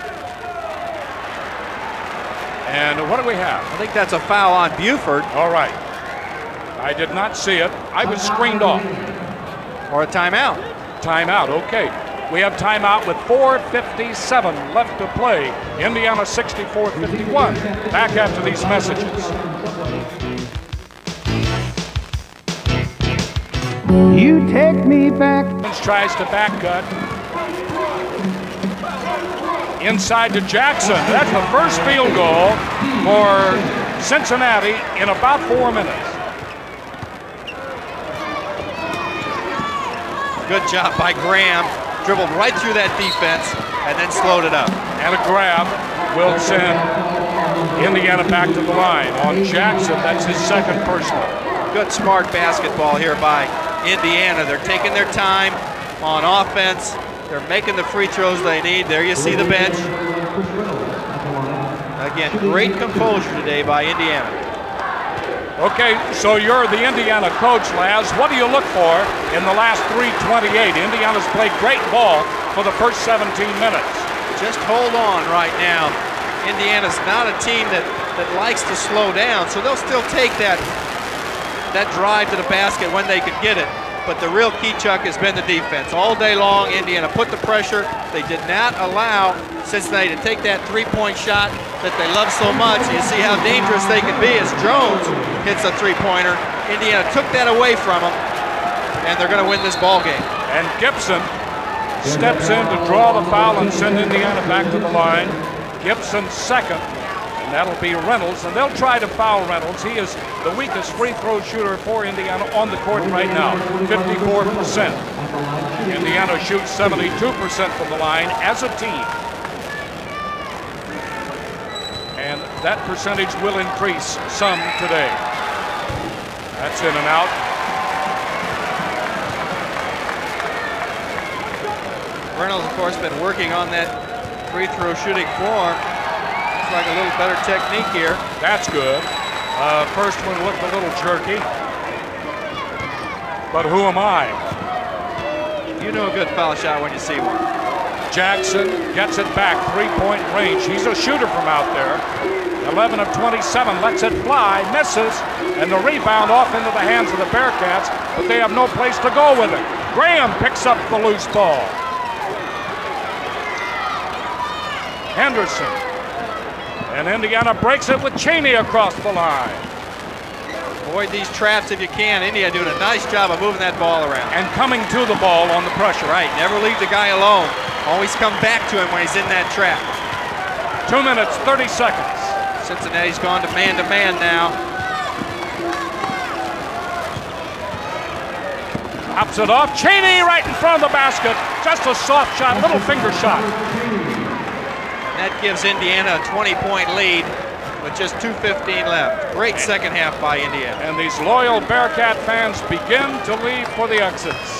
And what do we have? I think that's a foul on Buford. All right. I did not see it. I was screened off. Or a timeout. Timeout, okay. We have timeout with four fifty-seven left to play. Indiana sixty-four fifty-one. Back after these messages. You take me back. Tries to back cut. Inside to Jackson. That's the first field goal for Cincinnati in about four minutes. Good job by Graham. Dribbled right through that defense and then slowed it up. And a grab will send Indiana back to the line. On Jackson, that's his second personal. Good smart basketball here by Indiana. They're taking their time on offense. They're making the free throws they need. There you see the bench. Again, great composure today by Indiana. Okay, so you're the Indiana coach, Laz. What do you look for in the last three twenty-eight? Indiana's played great ball for the first seventeen minutes. Just hold on right now. Indiana's not a team that, that likes to slow down, so they'll still take that, that drive to the basket when they can get it. But the real key, Chuck, has been the defense. All day long, Indiana put the pressure. They did not allow Cincinnati to take that three-point shot that they love so much. You see how dangerous they can be as Jones hits a three-pointer. Indiana took that away from them, and they're going to win this ball game. And Gibson steps in to draw the foul and send Indiana back to the line. Gibson second. And that'll be Reynolds, and they'll try to foul Reynolds. He is the weakest free throw shooter for Indiana on the court right now, fifty-four percent. Indiana shoots seventy-two percent from the line as a team. And that percentage will increase some today. That's in and out. Reynolds, of course, been working on that free throw shooting form. Like a little better technique here. That's good. Uh, first one looked a little jerky. But who am I? You know a good foul shot when you see one. Jackson gets it back, three-point range. He's a shooter from out there. eleven of twenty-seven, lets it fly, misses, and the rebound off into the hands of the Bearcats, but they have no place to go with it. Graham picks up the loose ball. Henderson. And Indiana breaks it with Cheney across the line. Avoid these traps if you can. India doing a nice job of moving that ball around. And coming to the ball on the pressure. Right, never leave the guy alone. Always come back to him when he's in that trap. Two minutes, thirty seconds. Cincinnati's gone to man-to-man now. Pops it off. Cheney right in front of the basket. Just a soft shot, little finger shot. That gives Indiana a twenty-point lead with just two fifteen left. Great second half by Indiana. And these loyal Bearcat fans begin to leave for the exits.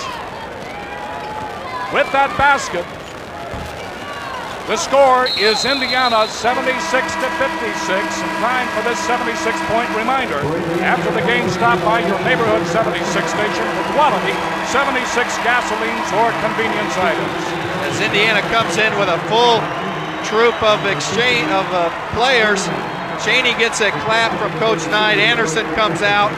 With that basket, the score is Indiana seventy-six to fifty-six. And time for this seventy-six point reminder. After the game, stop by your neighborhood seventy-six station for quality seventy-six gasolines or convenience items. As Indiana comes in with a full troop of exchange of uh, players. Cheney gets a clap from Coach Knight. Anderson comes out.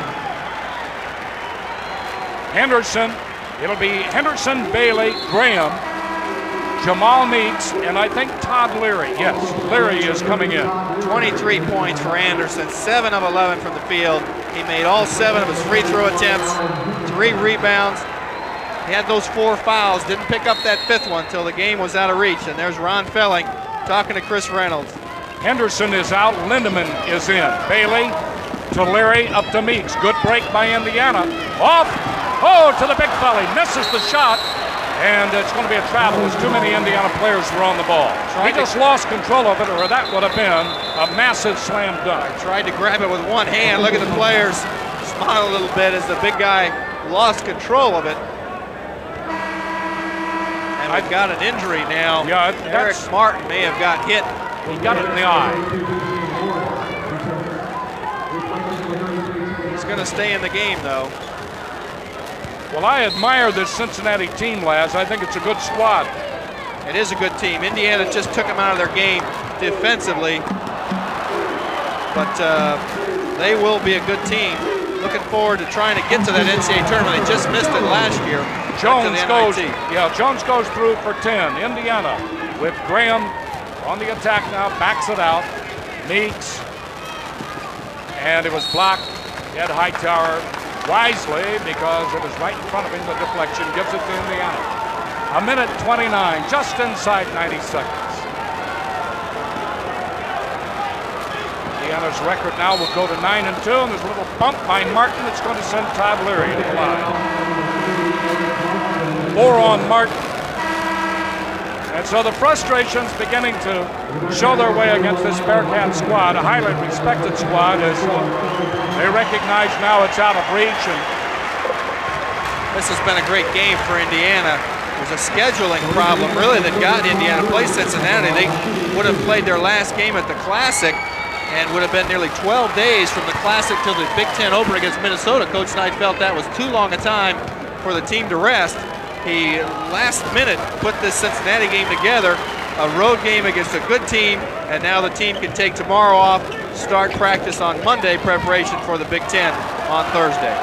Henderson, it'll be Henderson, Bailey, Graham, Jamal Meeks, and I think Todd Leary. Yes, Leary is coming in. twenty-three points for Anderson, seven of eleven from the field. He made all seven of his free throw attempts, three rebounds. He had those four fouls, didn't pick up that fifth one until the game was out of reach. And there's Ron Felling talking to Chris Reynolds. Henderson is out. Lindemann is in. Bailey to Leary, up to Meeks. Good break by Indiana. Off. Oh, to the big fella. Misses the shot. And it's going to be a travel as too many Indiana players were on the ball. He just lost control of it, or that would have been a massive slam dunk. Tried to grab it with one hand. Look at the players smile a little bit as the big guy lost control of it. And I've got an injury now. Yeah, Eric Martin may have got hit. He got it in the eye. He's going to stay in the game, though. Well, I admire this Cincinnati team, Laz. I think it's a good squad. It is a good team. Indiana just took them out of their game defensively. But uh, they will be a good team. Looking forward to trying to get to that N C double A tournament. They just missed it last year. Jones goes, yeah, Jones goes through for ten. Indiana with Graham on the attack now, backs it out. Meeks, and it was blocked. Ed Hightower wisely, because it was right in front of him, the deflection gives it to Indiana. A minute twenty-nine, just inside ninety seconds. Indiana's record now will go to nine and two, and there's a little bump by Martin that's going to send Todd Leary to the line. Four on Martin. And so the frustration's beginning to show their way against this Bearcat squad, a highly respected squad, as they recognize now it's out of reach. And this has been a great game for Indiana. There's a scheduling problem really that got Indiana to play Cincinnati. They would have played their last game at the Classic and would have been nearly twelve days from the Classic till the Big Ten opener against Minnesota. Coach Knight felt that was too long a time for the team to rest. He last minute put this Cincinnati game together, a road game against a good team, and now the team can take tomorrow off, start practice on Monday, preparation for the Big Ten on Thursday.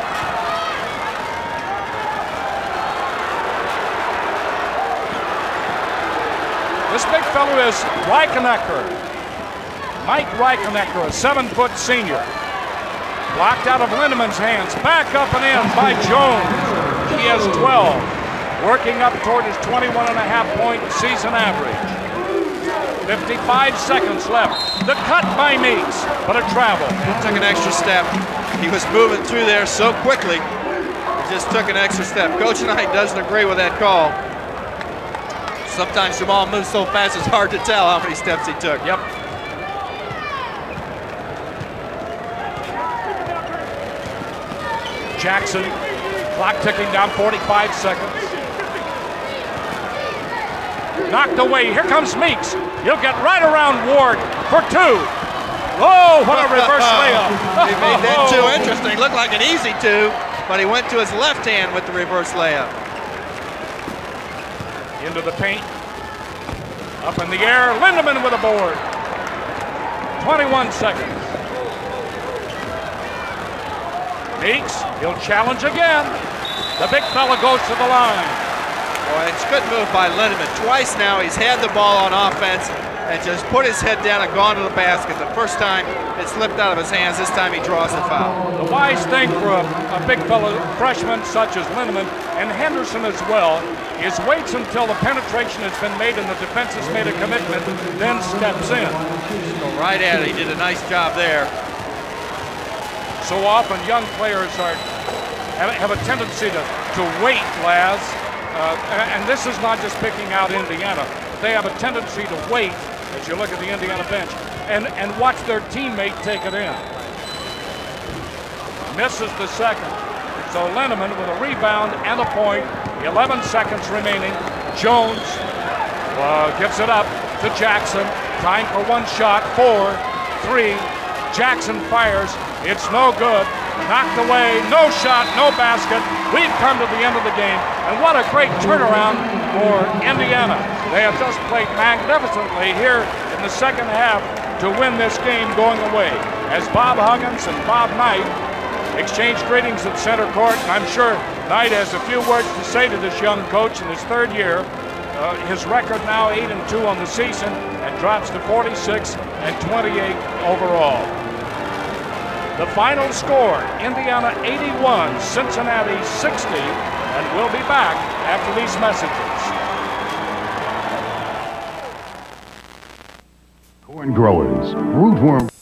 this big fellow is Reichenegger. Mike Reichenegger, a seven-foot senior. Blocked out of Lindemann's hands, back up and in by Jones. He has twelve. Working up toward his twenty-one and a half point season average. fifty-five seconds left. The cut by Meeks, but a travel. He took an extra step. He was moving through there so quickly. He just took an extra step. Coach Knight doesn't agree with that call. Sometimes Jamal moves so fast it's hard to tell how many steps he took. Yep. Jackson, clock ticking down, forty-five seconds. Knocked away. Here comes Meeks. He'll get right around Ward for two. Oh, what a reverse layup. He made that two interesting. Looked like an easy two, but he went to his left hand with the reverse layup. Into the paint. Up in the air. Lindemann with a board. twenty-one seconds. Meeks, he'll challenge again. The big fella goes to the line. Boy, it's a good move by Lindemann. Twice now he's had the ball on offense and just put his head down and gone to the basket. The first time it slipped out of his hands. This time he draws the foul. The wise thing for a, a big fellow freshman such as Lindemann and Henderson as well is waits until the penetration has been made and the defense has made a commitment, then steps in. Go right at it. He did a nice job there. So often young players are have, have a tendency to, to wait, Laz. Uh, and this is not just picking out Indiana. They have a tendency to wait, as you look at the Indiana bench, and, and watch their teammate take it in. Misses the second. So Lindemann with a rebound and a point. eleven seconds remaining. Jones uh, gives it up to Jackson. Time for one shot. Four, three. Jackson fires. It's no good. Knocked away. No shot, no basket. We've come to the end of the game. And what a great turnaround for Indiana. They have just played magnificently here in the second half to win this game going away. As Bob Huggins and Bob Knight exchange greetings at center court, and I'm sure Knight has a few words to say to this young coach in his third year. Uh, his record now eight and two on the season and drops to forty-six and twenty-eight overall. The final score, Indiana eighty-one, Cincinnati sixty, and we'll be back after these messages. Growers, rootworm.